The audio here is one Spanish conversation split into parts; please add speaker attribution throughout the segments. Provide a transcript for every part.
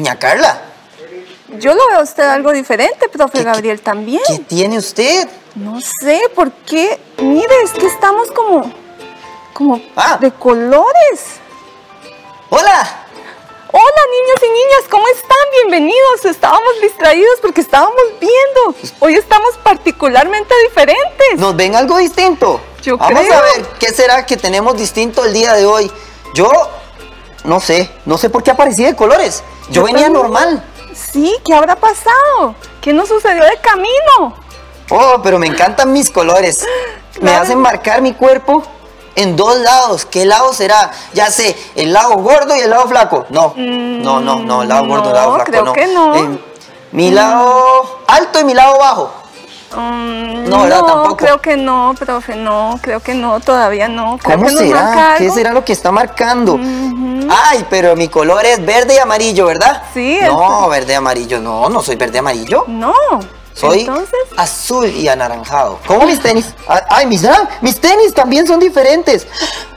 Speaker 1: Doña Carla.
Speaker 2: Yo lo veo a usted algo diferente, profe Gabriel, también.
Speaker 1: ¿Qué tiene usted?
Speaker 2: No sé, ¿por qué? Mire, es que estamos como de colores.
Speaker 1: ¡Hola!
Speaker 2: Hola, niños y niñas, ¿cómo están? Bienvenidos. Estábamos distraídos porque estábamos viendo. Hoy estamos particularmente diferentes.
Speaker 1: ¿Nos ven algo distinto? Vamos a ver, ¿qué será que tenemos distinto el día de hoy? Yo no sé por qué aparecí de colores. Yo venía normal.
Speaker 2: Sí, ¿qué habrá pasado? ¿Qué nos sucedió de camino?
Speaker 1: Oh, pero me encantan mis colores. Me hacen marcar mi cuerpo en dos lados. ¿Qué lado será? Ya sé, el lado gordo y el lado flaco. No, el lado gordo, el lado flaco,
Speaker 2: creo que no.
Speaker 1: Mi lado alto y mi lado bajo.
Speaker 2: No, ¿verdad? Tampoco. Creo que no, profe, no, creo que no, todavía no.
Speaker 1: ¿Cómo será? ¿Qué será lo que está marcando? Ay, pero mi color es verde y amarillo, ¿verdad?
Speaker 2: Sí.
Speaker 1: No, verde y amarillo, no soy verde y amarillo.
Speaker 2: No.
Speaker 1: Soy azul y anaranjado. ¿Cómo mis tenis? Ay, mis tenis también son diferentes.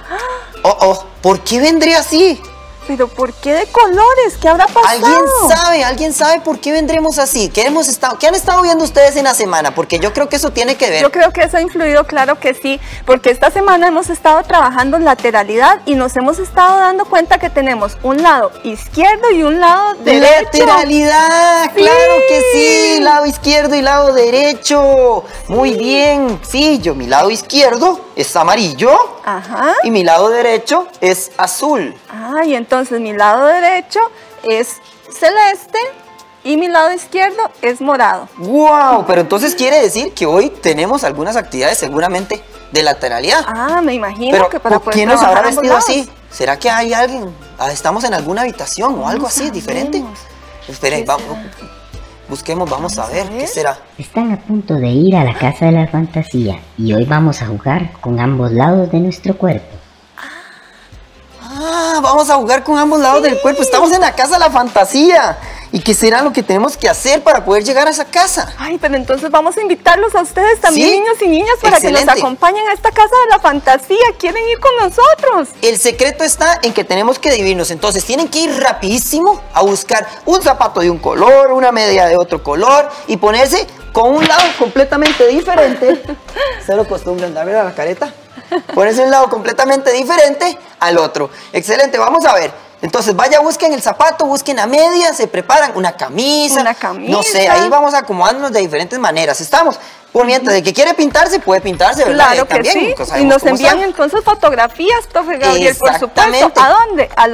Speaker 1: ¿Por qué vendré así?
Speaker 2: ¿Pero por qué de colores? ¿Qué habrá pasado?
Speaker 1: ¿Alguien sabe por qué vendremos así? ¿Qué han estado viendo ustedes en la semana? Porque yo creo que eso tiene que ver.
Speaker 2: Yo creo que eso ha influido, claro que sí, porque esta semana hemos estado trabajando lateralidad y nos hemos estado dando cuenta que tenemos un lado izquierdo y un lado derecho.
Speaker 1: ¡Lateralidad! Sí. ¡Claro que sí! Lado izquierdo y lado derecho. Muy bien. Sí, mi lado izquierdo es amarillo.
Speaker 2: Ajá.
Speaker 1: Y mi lado derecho es azul.
Speaker 2: Y entonces mi lado derecho es celeste y mi lado izquierdo es morado.
Speaker 1: ¡Wow! Pero entonces quiere decir que hoy tenemos algunas actividades seguramente de lateralidad.
Speaker 2: Me imagino.
Speaker 1: Pero
Speaker 2: que para poder
Speaker 1: ¿quién nos habrá vestido
Speaker 2: lados
Speaker 1: así? ¿Será que hay alguien? ¿Estamos en alguna habitación o algo así diferente? Esperen, busquemos, vamos a ver, ¿qué será?
Speaker 3: Están a punto de ir a la casa de la fantasía y hoy vamos a jugar con ambos lados de nuestro cuerpo.
Speaker 1: Vamos a jugar con ambos lados del cuerpo. Estamos en la casa de la fantasía. ¿Y qué será lo que tenemos que hacer para poder llegar a esa casa?
Speaker 2: Pero entonces vamos a invitarlos a ustedes también, ¿sí? Niños y niñas, para que nos acompañen a esta casa de la fantasía. ¿Quieren ir con nosotros?
Speaker 1: El secreto está en que tenemos que dividirnos. Entonces tienen que ir rapidísimo a buscar un zapato de un color, una media de otro color y ponerse con un lado completamente diferente. Cero costumbre andar a la careta. Ponerse un lado completamente diferente al otro. Excelente, vamos a ver. Entonces vaya, busquen el zapato, busquen la media, se preparan una camisa. No sé, ahí vamos acomodándonos de diferentes maneras. Estamos. Por mientras, el que quiere pintarse, puede pintarse, ¿verdad?
Speaker 2: Claro que también, sí. Y nos envían entonces fotografías, profe Gabriel, por supuesto. ¿A dónde? Al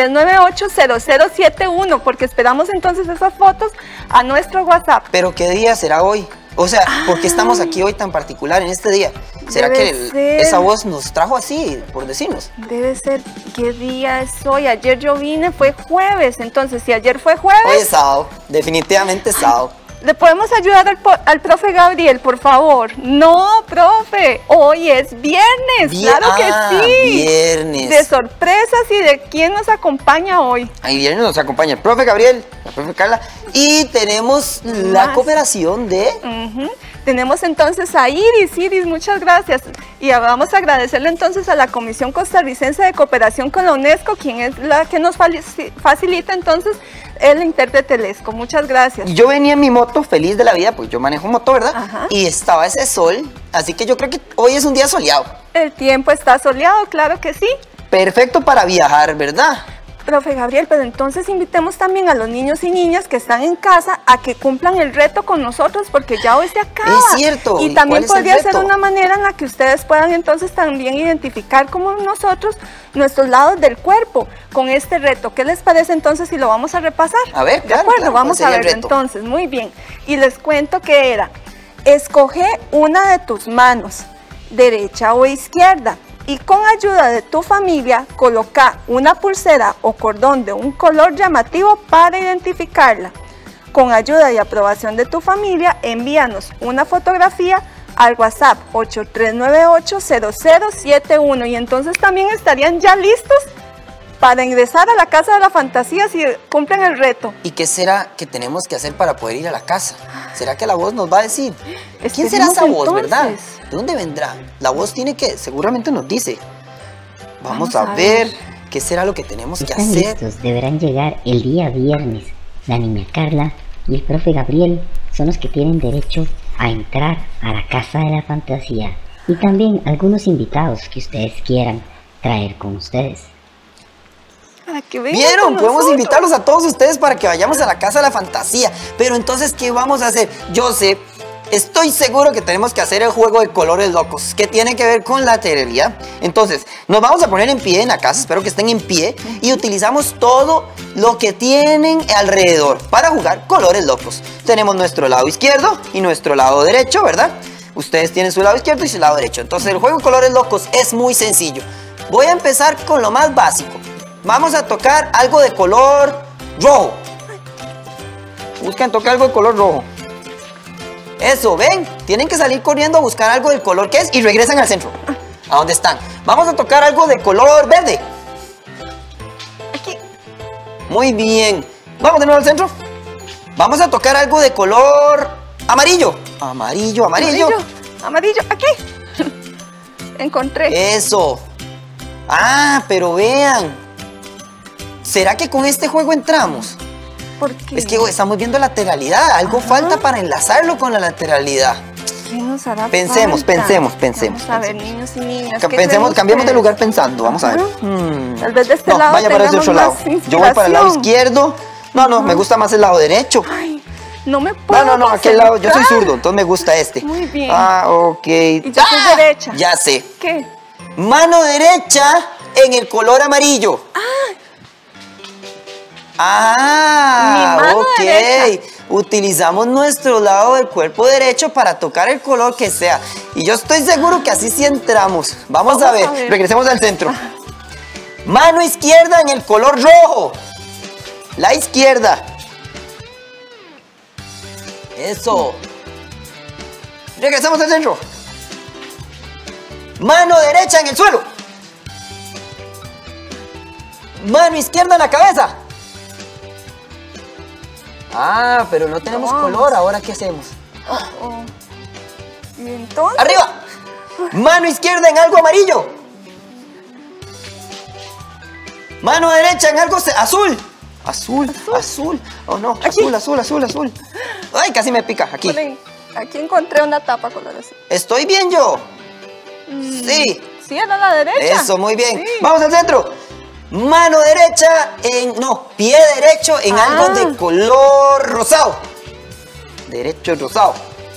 Speaker 2: 8398-0071, porque esperamos entonces esas fotos a nuestro WhatsApp.
Speaker 1: ¿Pero qué día será hoy? O sea, ¿por qué estamos aquí hoy tan particular en este día? ¿Será que esa voz nos trajo así, por decirnos?
Speaker 2: Debe ser, ¿qué día es hoy? Ayer yo vine, fue jueves, entonces si ayer fue jueves...
Speaker 1: Hoy es sábado, definitivamente es sábado.
Speaker 2: ¿Le podemos ayudar al profe Gabriel, por favor? No, profe, hoy es viernes, claro que sí.
Speaker 1: Viernes.
Speaker 2: De sorpresas y de quién nos acompaña hoy.
Speaker 1: Viernes nos acompaña el profe Gabriel, la profe Carla, y tenemos la cooperación de...
Speaker 2: Tenemos entonces a Iris, muchas gracias. Y vamos a agradecerle entonces a la Comisión Costarricense de Cooperación con la UNESCO, quien es la que nos facilita entonces el intérprete Telesco. Muchas gracias.
Speaker 1: Yo venía en mi moto feliz de la vida, pues yo manejo moto, ¿verdad? Y estaba ese sol, así que yo creo que hoy es un día soleado.
Speaker 2: El tiempo está soleado, claro que sí.
Speaker 1: Perfecto para viajar, ¿verdad?
Speaker 2: Profe Gabriel, pero entonces invitemos también a los niños y niñas que están en casa a que cumplan el reto con nosotros, porque ya hoy se acaba.
Speaker 1: Es cierto.
Speaker 2: Y también podría ser una manera en la que ustedes puedan entonces también identificar como nosotros nuestros lados del cuerpo con este reto. ¿Qué les parece entonces si lo vamos a repasar?
Speaker 1: A ver,
Speaker 2: claro. De acuerdo, vamos a ver entonces, muy bien. Y les cuento que era, escoge una de tus manos, derecha o izquierda. Y con ayuda de tu familia, coloca una pulsera o cordón de un color llamativo para identificarla. Con ayuda y aprobación de tu familia, envíanos una fotografía al WhatsApp 8398-0071 y entonces también estarían ya listos para ingresar a la casa de la fantasía si cumplen el reto.
Speaker 1: ¿Y qué será que tenemos que hacer para poder ir a la casa? ¿Será que la voz nos va a decir? ¿Quién será esa voz, verdad? ¿De dónde vendrá? La voz tiene que, seguramente nos dice. Vamos a ver qué será lo que tenemos que hacer.
Speaker 3: Listos, deberán llegar el día viernes La niña Carla y el profe Gabriel son los que tienen derecho a entrar a la casa de la fantasía, y también algunos invitados que ustedes quieran traer con ustedes.
Speaker 2: Para que vengan
Speaker 1: ¿Vieron?
Speaker 2: con
Speaker 1: Podemos
Speaker 2: nosotros.
Speaker 1: invitarlos a todos ustedes para que vayamos a la casa de la fantasía. Pero entonces, ¿qué vamos a hacer? Yo sé, estoy seguro que tenemos que hacer el juego de colores locos, que tiene que ver con la teoría. Entonces, nos vamos a poner en pie en la casa, espero que estén en pie, y utilizamos todo lo que tienen alrededor para jugar colores locos. Tenemos nuestro lado izquierdo y nuestro lado derecho, ¿verdad? Ustedes tienen su lado izquierdo y su lado derecho. Entonces, el juego de colores locos es muy sencillo. Voy a empezar con lo más básico. Vamos a tocar algo de color rojo. Busquen tocar algo de color rojo. Eso, ven, tienen que salir corriendo a buscar algo del color que es y regresan al centro. ¿A dónde están? Vamos a tocar algo de color verde.
Speaker 2: Aquí.
Speaker 1: Muy bien. Vamos de nuevo al centro. Vamos a tocar algo de color amarillo. Amarillo, amarillo.
Speaker 2: Amarillo, aquí. Encontré.
Speaker 1: Eso. Ah, pero vean. ¿Será que con este juego entramos?
Speaker 2: ¿Por qué?
Speaker 1: Es que estamos viendo lateralidad. Algo falta para enlazarlo con la lateralidad.
Speaker 2: ¿Qué nos hará
Speaker 1: Pensemos,
Speaker 2: falta?
Speaker 1: pensemos.
Speaker 2: Vamos a ver, niños y niñas. ¿qué
Speaker 1: Pensemos,
Speaker 2: creen
Speaker 1: cambiemos de
Speaker 2: ustedes?
Speaker 1: lugar pensando. Vamos a ver.
Speaker 2: Tal vez de este
Speaker 1: No,
Speaker 2: lado
Speaker 1: vaya para ese
Speaker 2: tengamos
Speaker 1: otro lado.
Speaker 2: más
Speaker 1: Yo voy para el lado
Speaker 2: inspiración.
Speaker 1: izquierdo. No, me gusta más el lado derecho.
Speaker 2: Ay, no me puedo
Speaker 1: No, aquel lado. Yo soy
Speaker 2: concentrar.
Speaker 1: zurdo, entonces me gusta este.
Speaker 2: Muy bien.
Speaker 1: Ah, ok.
Speaker 2: Y yo soy derecha.
Speaker 1: Ya sé.
Speaker 2: ¿Qué?
Speaker 1: Mano derecha en el color amarillo. Ah,
Speaker 2: Mi mano
Speaker 1: ok.
Speaker 2: derecha.
Speaker 1: Utilizamos nuestro lado del cuerpo derecho para tocar el color que sea. Y yo estoy seguro que así sí entramos. Vamos a ver. Regresemos al centro. Mano izquierda en el color rojo. La izquierda. Eso. Regresamos al centro. Mano derecha en el suelo. Mano izquierda en la cabeza. Ah, pero no tenemos color. ¿Ahora qué hacemos?
Speaker 2: ¿Y entonces?
Speaker 1: ¡Arriba! Mano izquierda en algo amarillo. Mano derecha en algo azul. Azul. Oh no, azul. Ay, casi me pica. Aquí.
Speaker 2: Aquí encontré una tapa color así.
Speaker 1: ¿Estoy bien yo? Sí.
Speaker 2: Sí, era la derecha.
Speaker 1: Eso, muy bien.
Speaker 2: Sí.
Speaker 1: Vamos al centro. Mano derecha en... No, pie derecho en algo de color rosado. Derecho rosado.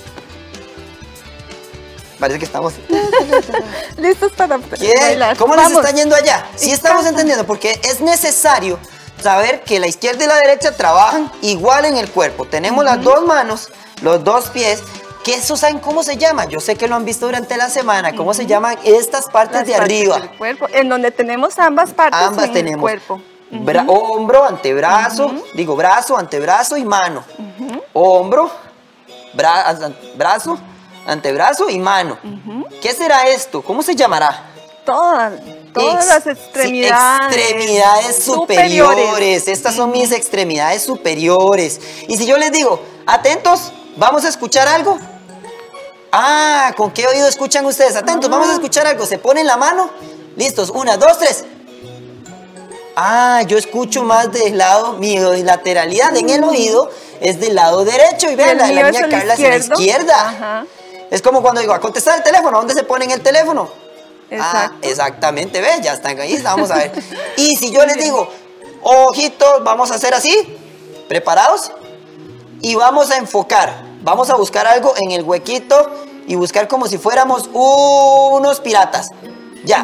Speaker 1: Parece que estamos...
Speaker 2: Listos para bailar.
Speaker 1: ¿Cómo les está yendo allá? Sí estamos entendiendo, porque es necesario saber que la izquierda y la derecha trabajan igual en el cuerpo. Tenemos las dos manos, los dos pies, que eso ¿saben cómo se llama? Yo sé que lo han visto durante la semana. ¿Cómo se llaman estas partes de arriba?
Speaker 2: Del cuerpo, en donde tenemos ambas partes
Speaker 1: Ambas
Speaker 2: en
Speaker 1: tenemos.
Speaker 2: el cuerpo.
Speaker 1: Hombro, antebrazo, digo brazo, antebrazo y mano. Hombro, brazo, antebrazo y mano. ¿Qué será esto? ¿Cómo se llamará?
Speaker 2: Todas las extremidades.
Speaker 1: Sí, extremidades superiores. Estas son mis extremidades superiores. Y si yo les digo, atentos, vamos a escuchar algo. Ah, ¿con qué oído escuchan ustedes? Atentos, vamos a escuchar algo. Se ponen la mano. Listos, 1, 2, 3. Ah, yo escucho más del lado, mi lateralidad en el oído es del lado derecho. Y vean, la niña Carla es en la izquierda.
Speaker 2: Ajá.
Speaker 1: Es como cuando digo, a contestar el teléfono, ¿dónde se pone en el teléfono?
Speaker 2: Exacto.
Speaker 1: Ah, exactamente, ¿ves? Ya están ahí, vamos a ver. Y si yo les digo, ojitos, vamos a hacer así, preparados, y vamos a enfocar. Vamos a buscar algo en el huequito y buscar como si fuéramos unos piratas. Ya.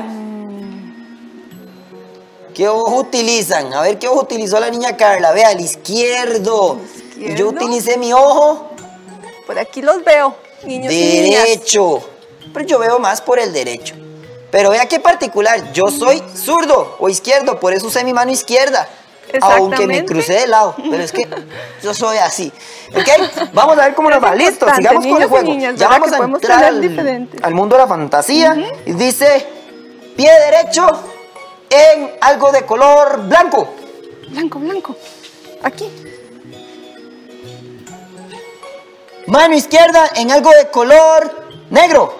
Speaker 1: ¿Qué ojo utilizan? A ver, ¿qué ojo utilizó la niña Carla? Vea, el izquierdo. Y yo utilicé mi ojo.
Speaker 2: Por aquí los veo, niños y niñas.
Speaker 1: Derecho. Pero yo veo más por el derecho. Pero vea qué particular, yo soy zurdo o izquierdo, por eso usé mi mano izquierda. Aunque me crucé de lado, pero es que yo soy así. ¿Ok? Vamos a ver cómo nos va. Listo, sigamos con el juego. Ya vamos a entrar al mundo de la fantasía. Y dice, pie derecho en algo de color blanco.
Speaker 2: Blanco. Aquí.
Speaker 1: Mano izquierda en algo de color negro.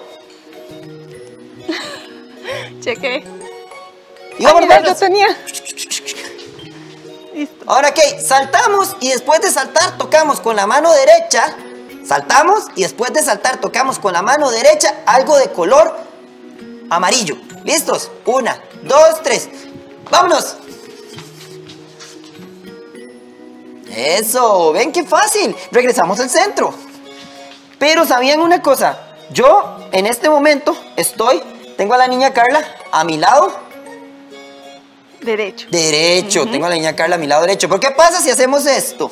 Speaker 2: Cheque.
Speaker 1: Y vamos
Speaker 2: mira, yo tenía. Listo.
Speaker 1: Ahora, ¿qué? Saltamos y después de saltar tocamos con la mano derecha. Saltamos y después de saltar tocamos con la mano derecha algo de color amarillo. ¿Listos? 1, 2, 3. ¡Vámonos! Eso, ven qué fácil. Regresamos al centro. Pero ¿sabían una cosa? Yo en este momento tengo a la niña Carla a mi lado
Speaker 2: derecho.
Speaker 1: Tengo a la niña Carla a mi lado derecho. ¿Pero qué pasa si hacemos esto?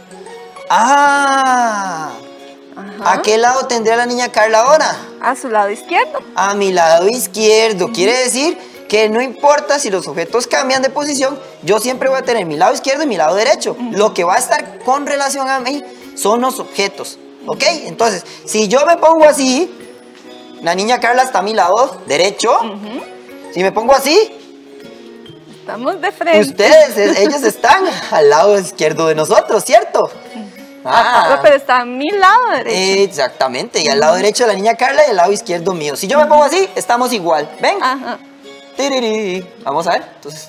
Speaker 1: ¡Ah! ¿A qué lado tendría la niña Carla ahora?
Speaker 2: A su lado izquierdo.
Speaker 1: A mi lado izquierdo. Quiere decir que no importa si los objetos cambian de posición, yo siempre voy a tener mi lado izquierdo y mi lado derecho. Lo que va a estar con relación a mí son los objetos. ¿Ok? Entonces, si yo me pongo así, la niña Carla está a mi lado derecho. Si me pongo así,
Speaker 2: estamos de frente.
Speaker 1: Ellos están al lado izquierdo de nosotros, ¿cierto?
Speaker 2: Pero está a mi lado derecho.
Speaker 1: Exactamente, y al lado derecho de la niña Carla y al lado izquierdo mío. Si yo me pongo así, estamos igual. ¿Ven? Tiriri. Vamos a ver, entonces.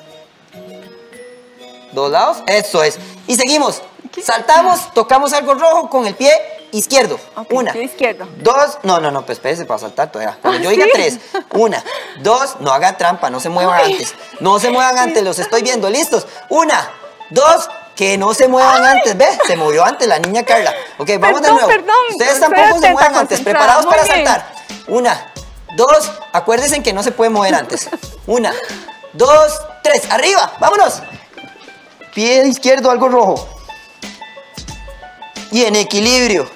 Speaker 1: 2 lados, eso es. Y seguimos. Saltamos, tocamos algo rojo con el pie izquierdo. 1, 2, no, pues espérese para saltar todavía. Cuando yo diga 3, 1, 2, no hagan trampa, no se muevan antes. No se muevan antes, los estoy viendo, ¿listos? 1, 2, que no se muevan antes, ¿ve? Se movió antes la niña Carla. Ok, vamos de nuevo. Ustedes tampoco se muevan antes, preparados para saltar. 1, 2, acuérdense que no se puede mover antes. 1, 2, 3, arriba, vámonos. Pie izquierdo, algo rojo. Y en equilibrio.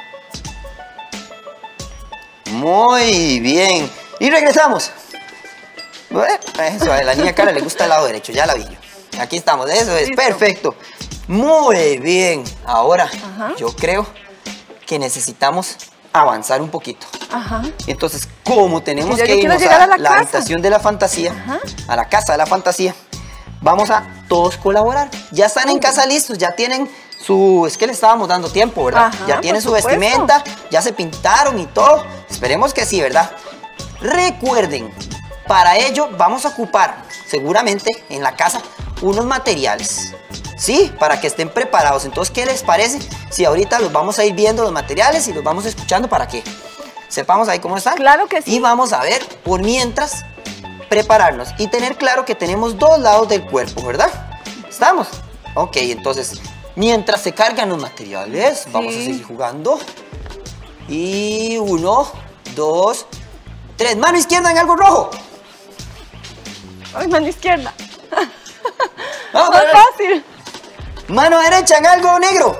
Speaker 1: Muy bien. Y regresamos. Eso, a la niña Carla le gusta el lado derecho, ya la vi yo. Aquí estamos, eso es, perfecto. Muy bien. Ahora, yo creo que necesitamos avanzar un poquito. Entonces, como tenemos que irnos a la habitación de la fantasía, a la casa de la fantasía, vamos a todos colaborar. Ya están en casa listos, ya tienen es que le estábamos dando tiempo, ¿verdad? Ya tienen su vestimenta, ya se pintaron y todo. Esperemos que sí, ¿verdad? Recuerden, para ello vamos a ocupar seguramente en la casa unos materiales, ¿sí? Para que estén preparados. Entonces, ¿qué les parece si ahorita los vamos a ir viendo los materiales y los vamos escuchando para que sepamos ahí cómo están?
Speaker 2: Claro que sí.
Speaker 1: Y vamos a ver, por mientras, prepararnos y tener claro que tenemos 2 lados del cuerpo, ¿verdad? ¿Estamos? Ok, entonces, mientras se cargan los materiales, vamos a seguir jugando. Y 1, 2, 3. Mano izquierda en algo rojo.
Speaker 2: Ay, mano izquierda.
Speaker 1: Vamos,
Speaker 2: no es fácil.
Speaker 1: Mano derecha en algo negro.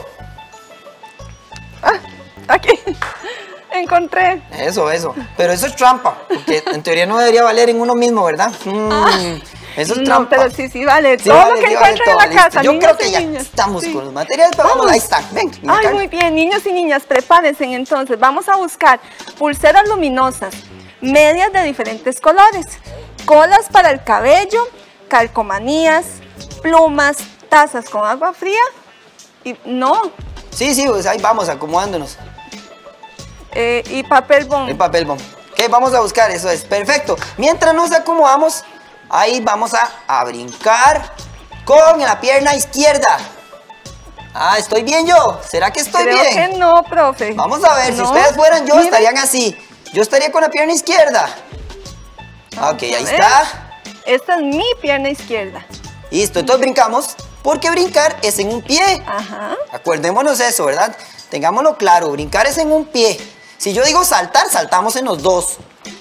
Speaker 2: Aquí. Encontré.
Speaker 1: Eso. Pero eso es trampa. Porque en teoría no debería valer en uno mismo, ¿verdad? Eso es trampa.
Speaker 2: No, pero sí vale.
Speaker 1: Sí,
Speaker 2: todo
Speaker 1: vale,
Speaker 2: lo que
Speaker 1: sí
Speaker 2: encuentren
Speaker 1: vale,
Speaker 2: en la casa.
Speaker 1: Yo creo que ya estamos con los materiales, pero vamos, ahí están. Ven,
Speaker 2: ay, muy bien, niños y niñas, prepárense entonces. Vamos a buscar pulseras luminosas, medias de diferentes colores, colas para el cabello, calcomanías, plumas, tazas con agua fría y
Speaker 1: Sí, pues ahí vamos acomodándonos.
Speaker 2: Y papel bond.
Speaker 1: El papel bond. ¿Qué vamos a buscar? Eso es, perfecto. Mientras nos acomodamos, ahí vamos a brincar con la pierna izquierda. ¿Estoy bien yo? ¿Será que estoy bien?
Speaker 2: Creo que no, profe.
Speaker 1: Vamos a ver, si ustedes fueran yo, estarían así. Yo estaría con la pierna izquierda. Ok, ahí está.
Speaker 2: Esta es mi pierna izquierda.
Speaker 1: Listo, entonces brincamos, porque brincar es en un pie. Acordémonos eso, ¿verdad? Tengámoslo claro, brincar es en un pie. Si yo digo saltar, saltamos en los 2.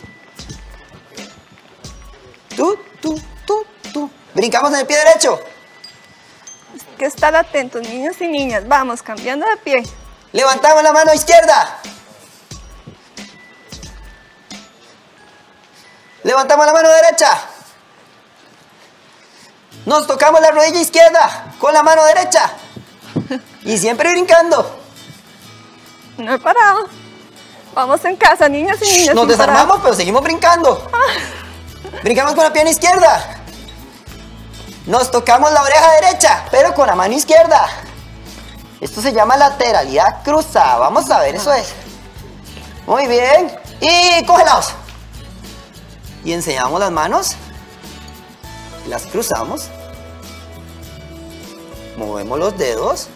Speaker 1: Tú. Brincamos en el pie derecho.
Speaker 2: Hay que estar atentos, niños y niñas. Vamos, cambiando de pie.
Speaker 1: Levantamos la mano izquierda. Levantamos la mano derecha. Nos tocamos la rodilla izquierda con la mano derecha. Y siempre brincando.
Speaker 2: No he parado. Vamos en casa, niños y niñas.
Speaker 1: Nos desarmamos, pero seguimos brincando. Brincamos con la pierna izquierda. Nos tocamos la oreja derecha, pero con la mano izquierda. Esto se llama lateralidad cruzada. Vamos a ver, eso es. Muy bien. Y cógelaos. Y enseñamos las manos. Las cruzamos. movemos los dedos.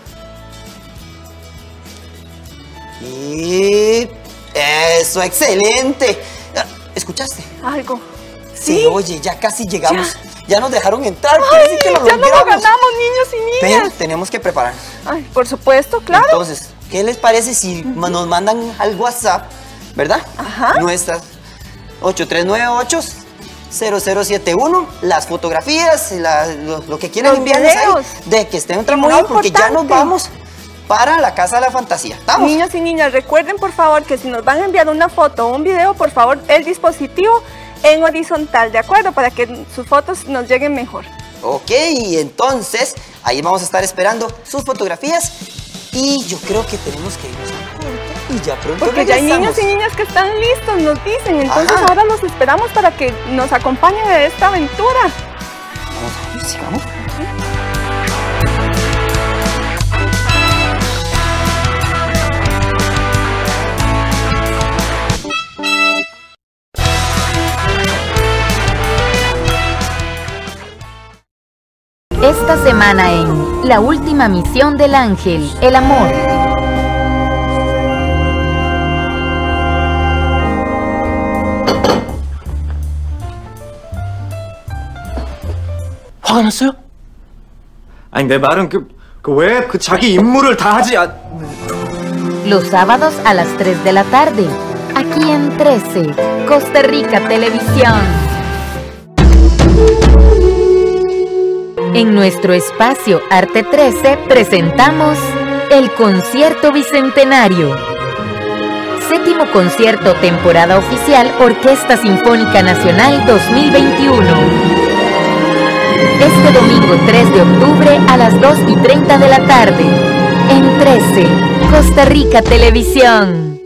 Speaker 1: Y... ¡eso! ¡Excelente! ¿Escuchaste?
Speaker 2: Algo.
Speaker 1: Sí, oye, ya casi llegamos. Ya nos dejaron entrar.
Speaker 2: Ay,
Speaker 1: Decir que lo
Speaker 2: ya no lo
Speaker 1: logramos.
Speaker 2: ganamos, niños y niñas.
Speaker 1: Pero tenemos que prepararnos.
Speaker 2: Ay, por supuesto, claro.
Speaker 1: Entonces, ¿qué les parece si nos mandan al WhatsApp, verdad?
Speaker 2: Ajá.
Speaker 1: Nuestras 8398-0071, las fotografías, lo que quieran
Speaker 2: Los
Speaker 1: enviarnos ahí,
Speaker 2: videos.
Speaker 1: de que estén
Speaker 2: Muy
Speaker 1: trabajados, porque ya nos
Speaker 2: importante.
Speaker 1: vamos para la Casa de la Fantasía. ¿Estamos?
Speaker 2: Niños y niñas, recuerden por favor que si nos van a enviar una foto o un video, por favor, el dispositivo en horizontal, ¿de acuerdo? Para que sus fotos nos lleguen mejor.
Speaker 1: Ok, entonces ahí vamos a estar esperando sus fotografías y yo creo que tenemos que irnos a un corte y ya pronto
Speaker 2: Porque ya hay
Speaker 1: regresamos.
Speaker 2: niños y niñas que están listos, nos dicen. Entonces
Speaker 1: Ajá.
Speaker 2: ahora los esperamos para que nos acompañen en esta aventura.
Speaker 1: Vamos a ver, sigamos.
Speaker 4: Esta semana en La última misión del ángel, el amor.
Speaker 5: 화가 났어요? 아니 내 말은 왜 자기 임무를 다 하지
Speaker 4: Los sábados a las 3 de la tarde, aquí en 13, Costa Rica Televisión. En nuestro espacio Arte 13 presentamos el Concierto Bicentenario. Séptimo concierto temporada oficial Orquesta Sinfónica Nacional 2021. Este domingo 3 de octubre a las 2:30 de la tarde, en 13, Costa Rica Televisión.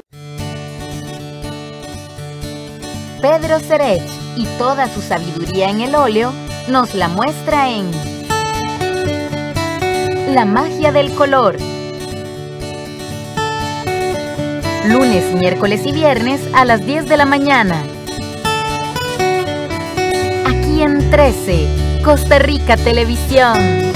Speaker 4: Pedro Serech y toda su sabiduría en el óleo nos la muestra en La magia del color. Lunes, miércoles y viernes a las 10 de la mañana. Aquí en 13, Costa Rica Televisión.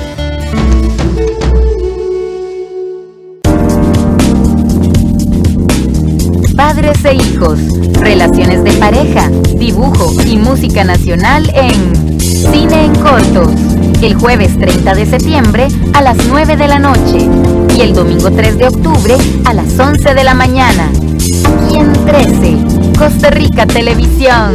Speaker 4: Padres e hijos, relaciones de pareja, dibujo y música nacional en Cine en Cortos. El jueves 30 de septiembre a las 9 de la noche y el domingo 3 de octubre a las 11 de la mañana. Aquí en 13, Costa Rica Televisión.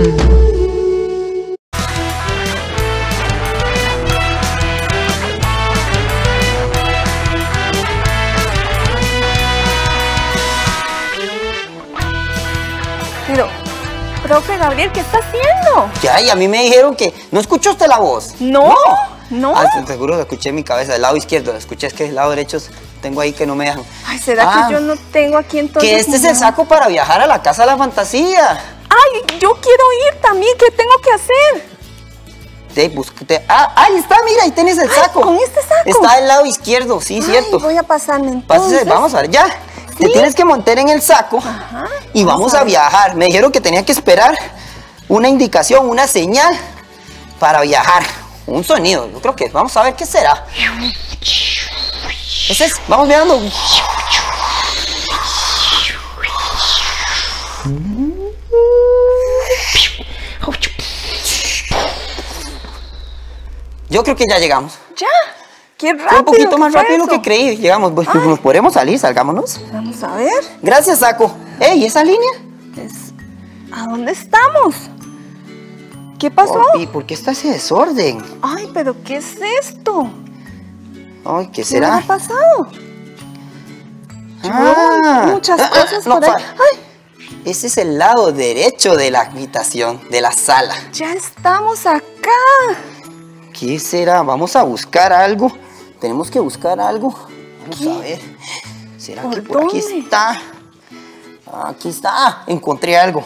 Speaker 2: Pero, profe Gabriel, ¿qué está haciendo?
Speaker 1: Ya, y a mí me dijeron que no escuchaste la voz.
Speaker 2: No, no.
Speaker 1: Ah, seguro que escuché mi cabeza del lado izquierdo, escuché, es que del lado derecho tengo ahí que no me dejan.
Speaker 2: Ay, ¿será que yo no tengo aquí entonces?
Speaker 1: Que este es el saco para viajar a la Casa de la Fantasía.
Speaker 2: Ay, yo quiero ir también, ¿qué tengo que hacer?
Speaker 1: Ahí está, mira, ahí tenés el saco.
Speaker 2: ¿con este saco?
Speaker 1: Está del lado izquierdo, sí, cierto.
Speaker 2: Ay, voy a pasarme entonces.
Speaker 1: Pásese, vamos a ver, ya. Te tienes que montar en el saco y vamos a viajar. Me dijeron que tenía que esperar una indicación, una señal para viajar. Un sonido, yo creo que vamos a ver qué será. Ese es, vamos viendo. Yo creo que ya llegamos.
Speaker 2: ¿Ya? ¡Qué rápido!
Speaker 1: Fue un poquito más
Speaker 2: fue
Speaker 1: rápido
Speaker 2: eso.
Speaker 1: que creí. Llegamos, pues, nos podemos salir, salgámonos.
Speaker 2: Vamos a ver.
Speaker 1: Gracias, saco. Ey, ¿esa línea?
Speaker 2: ¿A dónde estamos? ¿Qué pasó?
Speaker 1: ¿Y por qué está ese desorden?
Speaker 2: Ay, pero ¿qué es esto?
Speaker 1: Ay, ¿qué
Speaker 2: ¿Qué
Speaker 1: será?
Speaker 2: ha pasado? Muchas cosas
Speaker 1: no,
Speaker 2: por ahí. Ay,
Speaker 1: ese es el lado derecho de la habitación, de la sala.
Speaker 2: ya estamos acá.
Speaker 1: ¿Qué será? Vamos a buscar algo. Tenemos que buscar algo. Vamos a ver. ¿Será que por aquí
Speaker 2: dónde?
Speaker 1: está? Aquí está. Encontré algo.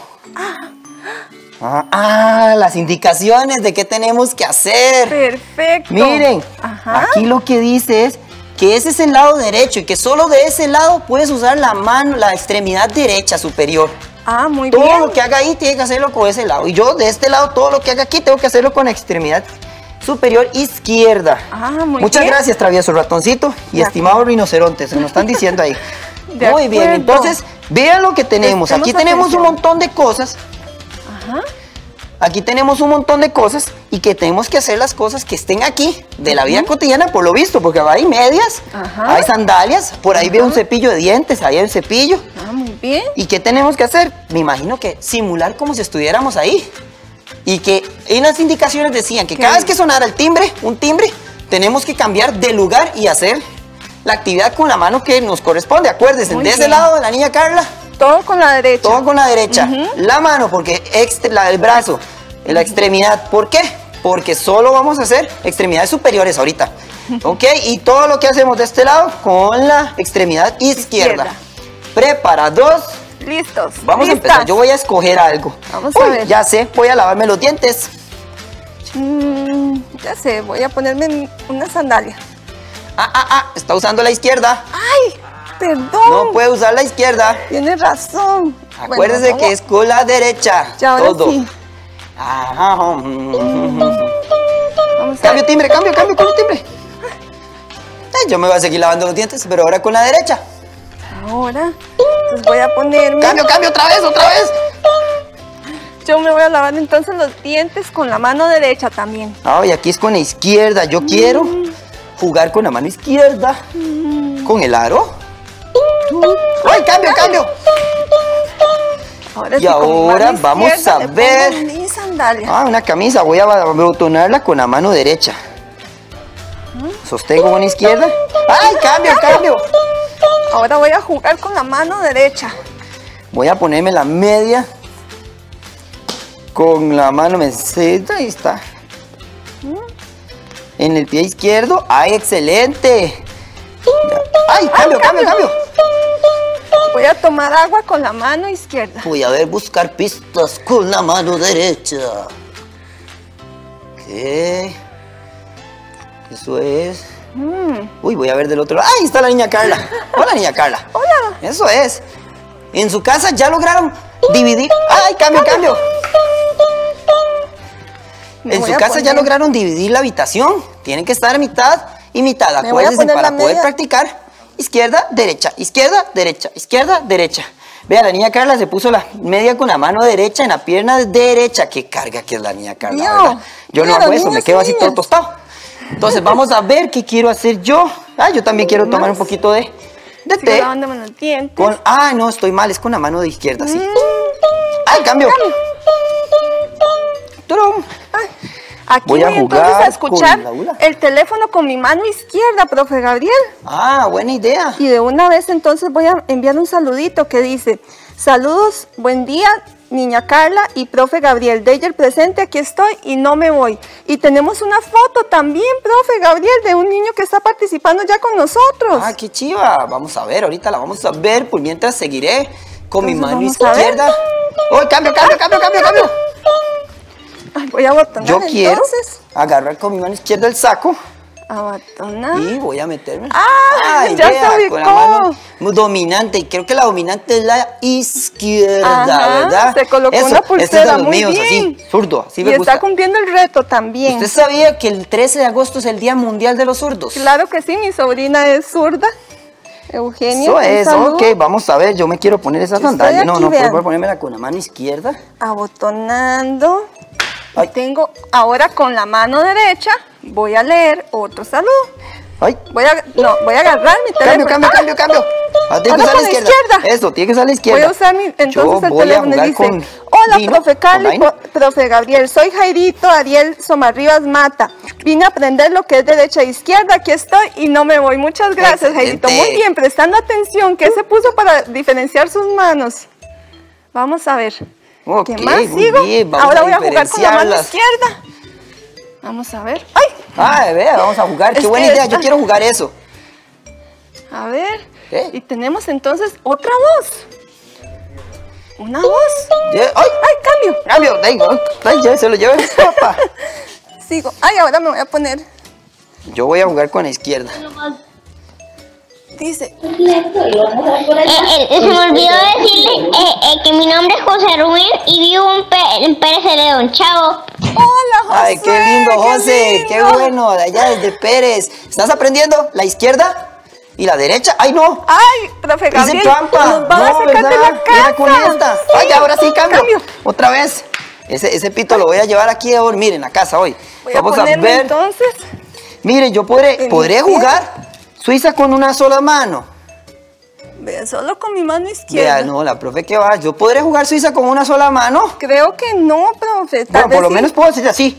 Speaker 1: Las indicaciones de qué tenemos que hacer.
Speaker 2: Perfecto.
Speaker 1: Miren,
Speaker 2: Ajá.
Speaker 1: aquí lo que dice es que ese es el lado derecho y que solo de ese lado puedes usar la mano, la extremidad derecha superior.
Speaker 2: Ah, muy
Speaker 1: Todo
Speaker 2: bien.
Speaker 1: lo que haga ahí tiene que hacerlo con ese lado. Y yo de este lado, todo lo que haga aquí tengo que hacerlo con la extremidad superior izquierda.
Speaker 2: Muchas
Speaker 1: gracias, travieso ratoncito y estimado rinoceronte, se nos están diciendo ahí. Muy bien, entonces, vean lo que tenemos. Aquí tenemos un montón de cosas. Aquí tenemos un montón de cosas y que tenemos que hacer las cosas que estén aquí de la vida cotidiana, por lo visto, porque hay medias, hay sandalias, por ahí veo un cepillo de dientes, ahí hay un cepillo.
Speaker 2: Muy bien.
Speaker 1: ¿Y qué tenemos que hacer? Me imagino que simular como si estuviéramos ahí. Y que en unas indicaciones decían que cada vez que sonara el timbre, un timbre, tenemos que cambiar de lugar y hacer la actividad con la mano que nos corresponde. Acuérdense, de ese lado de la niña Carla.
Speaker 2: Todo con la derecha.
Speaker 1: Todo con la derecha. La mano, porque el brazo, la extremidad. ¿Por qué? Porque solo vamos a hacer extremidades superiores ahorita. ¿Ok? Y todo lo que hacemos de este lado con la extremidad izquierda. Preparados.
Speaker 2: Listos.
Speaker 1: Vamos a empezar. Yo voy a escoger algo.
Speaker 2: Vamos a ver.
Speaker 1: Ya sé, voy a lavarme los dientes.
Speaker 2: Ya sé, voy a ponerme una sandalia.
Speaker 1: Está usando la izquierda.
Speaker 2: ¡Ay! Perdón.
Speaker 1: No puede usar la izquierda.
Speaker 2: Tienes razón.
Speaker 1: Acuérdese que es con la derecha.
Speaker 2: Ya, ahora
Speaker 1: todo.
Speaker 2: sí.
Speaker 1: Cambio timbre, cambio timbre. Yo me voy a seguir lavando los dientes, pero ahora con la derecha.
Speaker 2: Ahora, pues voy a ponerme...
Speaker 1: Cambio, otra vez.
Speaker 2: Yo me voy a lavar entonces los dientes con la mano derecha también.
Speaker 1: Y aquí es con la izquierda. Yo quiero jugar con la mano izquierda. Con el aro. ¡Ay, cambio!
Speaker 2: Ahora
Speaker 1: y ahora vamos a ver...
Speaker 2: Mi sandalia.
Speaker 1: Una camisa. Voy a abotonarla con la mano derecha. Sostengo con la izquierda. ¡Ay, cambio!
Speaker 2: Ahora voy a jugar con la mano derecha.
Speaker 1: Voy a ponerme la media con la mano meseta. Ahí está. En el pie izquierdo. ¡Ay, excelente! ¡Ay, cambio!
Speaker 2: Voy a tomar agua con la mano izquierda.
Speaker 1: Voy a buscar pistas con la mano derecha. ¿Qué? Eso es... Uy, voy a ver del otro lado. ¡Ay, está la niña Carla! Hola, niña Carla.
Speaker 2: Hola.
Speaker 1: Eso es. En su casa ya lograron dividir... ¡Ay, cambio! En su casa ya lograron dividir la habitación. Tienen que estar mitad y mitad. Acuérdense, para poder practicar. Izquierda, derecha, izquierda, derecha, izquierda, derecha. Vea, la niña Carla se puso la media con la mano derecha en la pierna derecha. ¡Qué carga que es la niña Carla! ¿Verdad? Yo no hago eso, me quedo así todo tostado. Entonces vamos a ver qué quiero hacer yo. Yo también quiero tomar un poquito de té.
Speaker 2: Lavándome los dientes.
Speaker 1: No, estoy mal, es con la mano de izquierda, sí. ¡Ay, cambio! ¡Turum!
Speaker 2: Aquí voy entonces a escuchar el teléfono con mi mano izquierda, profe Gabriel.
Speaker 1: Buena idea.
Speaker 2: Y de una vez entonces voy a enviar un saludito que dice: saludos, buen día, niña Carla y profe Gabriel. Deyer presente, aquí estoy y no me voy. Y tenemos una foto también, profe Gabriel, de un niño que está participando ya con nosotros.
Speaker 1: ¡Qué chiva! Vamos a ver, ahorita la vamos a ver, pues mientras seguiré con mi mano izquierda. ¡Oh, cambio!
Speaker 2: Voy a abotonar.
Speaker 1: Yo quiero agarrar con mi mano izquierda el saco.
Speaker 2: Abotonar.
Speaker 1: Y voy a meterme.
Speaker 2: Ya se ubicó.
Speaker 1: Con la mano dominante. Y creo que la dominante es la izquierda, ¿verdad?
Speaker 2: Se colocó una pulsera.
Speaker 1: Este es de los
Speaker 2: muy
Speaker 1: míos,
Speaker 2: bien.
Speaker 1: así, zurdo. Así me
Speaker 2: y
Speaker 1: gusta.
Speaker 2: Está cumpliendo el reto también.
Speaker 1: ¿Usted sabía que el 13 de agosto es el Día Mundial de los Zurdos?
Speaker 2: Claro que sí, mi sobrina es zurda. Eugenia.
Speaker 1: Eso es, ok, vamos a ver, yo me quiero poner esa sandalia. No, voy a ponérmela con la mano izquierda.
Speaker 2: Abotonando. Tengo ahora con la mano derecha, voy a leer otro saludo. Voy a agarrar mi teléfono.
Speaker 1: Cambio. Tiene que usar la izquierda. Eso, tiene que usar la izquierda.
Speaker 2: Voy a usar entonces el teléfono y dice: hola, profe Carla y profe Gabriel, soy Jairito Ariel Somarribas Mata. Vine a aprender lo que es derecha e izquierda, aquí estoy y no me voy. Muchas gracias, Jairito. Muy bien, prestando atención. ¿Qué se puso para diferenciar sus manos? Vamos a ver. ¿Qué más sigo?
Speaker 1: Bien,
Speaker 2: ahora voy a jugar con la mano izquierda. Vamos a ver.
Speaker 1: Vea, vamos a jugar. Qué buena idea. Yo quiero jugar eso.
Speaker 2: A ver. Y tenemos entonces otra voz. Una voz.
Speaker 1: Cambio. Ya se lo llevo el papá.
Speaker 2: Sigo. Ahora me voy a poner.
Speaker 1: Yo voy a jugar con la izquierda.
Speaker 2: Dice.
Speaker 6: Se me olvidó decirle que mi nombre es José Rubén y vivo en Pérez Celedón. Chao.
Speaker 2: Hola, José.
Speaker 1: Ay, qué lindo, José.
Speaker 2: lindo.
Speaker 1: Qué bueno, de allá desde Pérez. ¿Estás aprendiendo la izquierda y la derecha? ¡Ay, no!
Speaker 2: Ay, profe
Speaker 1: Hice
Speaker 2: Gabriel,
Speaker 1: trampa.
Speaker 2: nos van a
Speaker 1: No,
Speaker 2: sacar de
Speaker 1: ¿verdad?
Speaker 2: la casa.
Speaker 1: Mira con esta.
Speaker 2: Sí.
Speaker 1: Ay, ahora sí cambio.
Speaker 2: Cambio.
Speaker 1: Otra vez. Ese pito lo voy a llevar aquí a dormir en la casa hoy.
Speaker 2: Voy a
Speaker 1: Vamos a
Speaker 2: ponerlo
Speaker 1: ver.
Speaker 2: entonces.
Speaker 1: Miren, yo podré jugar Suiza con una sola mano.
Speaker 2: Vea, solo con mi mano izquierda.
Speaker 1: Vea, no, la profe que va. Yo podré jugar Suiza con una sola mano.
Speaker 2: Creo que no, profe. Tal
Speaker 1: Bueno,
Speaker 2: vez
Speaker 1: por lo
Speaker 2: sí.
Speaker 1: menos puedo hacer así.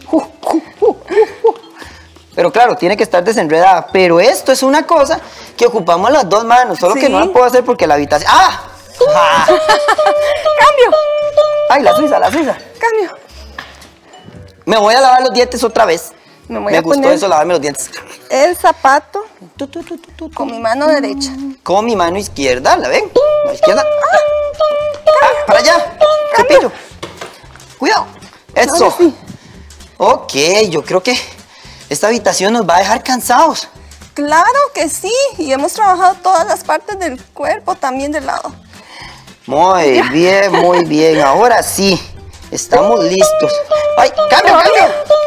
Speaker 1: Pero claro, tiene que estar desenredada. Pero esto es una cosa que ocupamos las dos manos. Solo que
Speaker 2: Sí.
Speaker 1: no la puedo hacer porque la habitación... ¡Ah! ¡Ah!
Speaker 2: Cambio,
Speaker 1: ¡Ay, la Suiza, la Suiza!
Speaker 2: cambio.
Speaker 1: Me voy a lavar los dientes otra vez.
Speaker 2: Me voy
Speaker 1: Me
Speaker 2: a
Speaker 1: gustó
Speaker 2: poner
Speaker 1: eso, lavarme los dientes.
Speaker 2: el zapato con mi mano derecha.
Speaker 1: Con mi mano izquierda, ¿la ven? La izquierda. ¡Ah! ¡Para allá! Cepillo. Cuidado. Eso.
Speaker 2: Ahora sí.
Speaker 1: Ok, yo creo que esta habitación nos va a dejar cansados.
Speaker 2: Claro que sí. Y hemos trabajado todas las partes del cuerpo, también del lado.
Speaker 1: Muy bien, muy bien. Ahora sí, estamos listos. ¡Ay, cambio, cambio!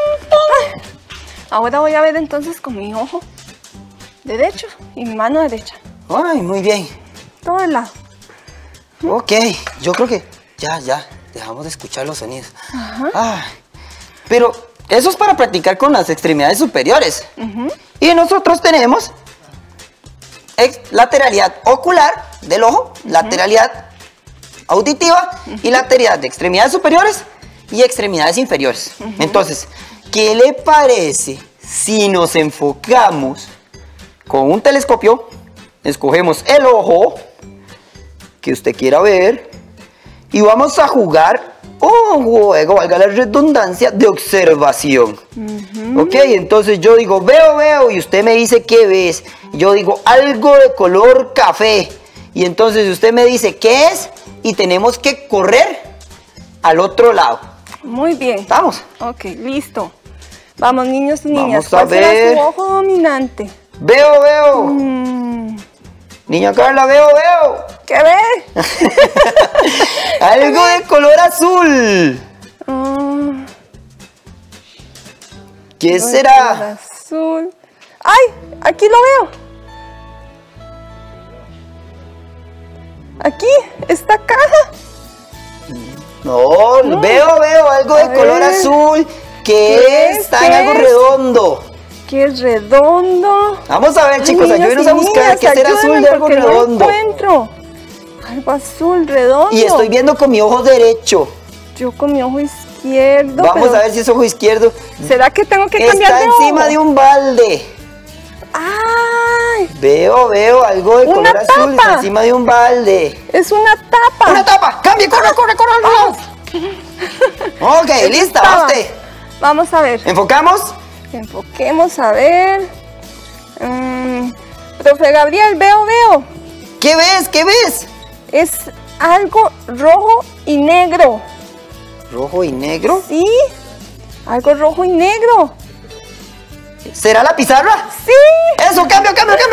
Speaker 2: Ahora voy a ver entonces con mi ojo derecho y mi mano derecha.
Speaker 1: Ay, muy bien.
Speaker 2: Todo el lado.
Speaker 1: Ok, yo creo que ya, dejamos de escuchar los sonidos. Ay, pero eso es para practicar con las extremidades superiores. Y nosotros tenemos lateralidad ocular del ojo, lateralidad auditiva y lateralidad de extremidades superiores y extremidades inferiores. Entonces, ¿qué le parece si nos enfocamos con un telescopio? Escogemos el ojo que usted quiera ver y vamos a jugar un juego, valga la redundancia, de observación. Ok, entonces yo digo, veo, y usted me dice, ¿qué ves? Yo digo, algo de color café. Y entonces usted me dice, ¿qué es? Y tenemos que correr al otro lado.
Speaker 2: Muy bien.
Speaker 1: ¿Estamos?
Speaker 2: Ok, listo. Vamos, niños y niñas.
Speaker 1: Vamos a
Speaker 2: ¿Cuál será
Speaker 1: ver.
Speaker 2: su ojo dominante?
Speaker 1: Veo. Niña Carla, veo.
Speaker 2: ¿Qué ve?
Speaker 1: Algo de color azul. ¿Qué será?
Speaker 2: Azul. ¡Ay! Aquí lo veo. Aquí, esta caja.
Speaker 1: No, veo algo de
Speaker 2: A
Speaker 1: color
Speaker 2: ver.
Speaker 1: azul que
Speaker 2: ¿Qué
Speaker 1: está
Speaker 2: es?
Speaker 1: en algo redondo.
Speaker 2: Que es redondo.
Speaker 1: Vamos a ver, chicos,
Speaker 2: Ay, niños
Speaker 1: ayúdenos
Speaker 2: y
Speaker 1: a buscar
Speaker 2: niñas,
Speaker 1: qué será azul de
Speaker 2: ayúdenme
Speaker 1: algo
Speaker 2: porque no lo
Speaker 1: redondo.
Speaker 2: encuentro. Algo azul, redondo.
Speaker 1: Y estoy viendo con mi ojo derecho.
Speaker 2: Yo con mi ojo izquierdo.
Speaker 1: Vamos
Speaker 2: pero
Speaker 1: a ver si es ojo izquierdo.
Speaker 2: ¿será que tengo que cambiar
Speaker 1: Está
Speaker 2: de
Speaker 1: encima
Speaker 2: ojo?
Speaker 1: de un balde.
Speaker 2: ¡Ay!
Speaker 1: Veo algo de
Speaker 2: Una
Speaker 1: color azul. Está
Speaker 2: tapa.
Speaker 1: encima de un balde.
Speaker 2: Es una tapa.
Speaker 1: ¡Una tapa! ¡Cambie! ¡Corre! Ok, lista,
Speaker 2: Tapa.
Speaker 1: va usted.
Speaker 2: Vamos a ver.
Speaker 1: ¿Enfocamos?
Speaker 2: Enfoquemos a ver. Profe Gabriel, veo.
Speaker 1: ¿Qué ves?
Speaker 2: Es algo rojo y negro.
Speaker 1: ¿Rojo y negro?
Speaker 2: ¿Sí? Algo rojo y negro.
Speaker 1: ¿Será la pizarra?
Speaker 2: ¡Sí!
Speaker 1: ¡Eso! ¡Cambio!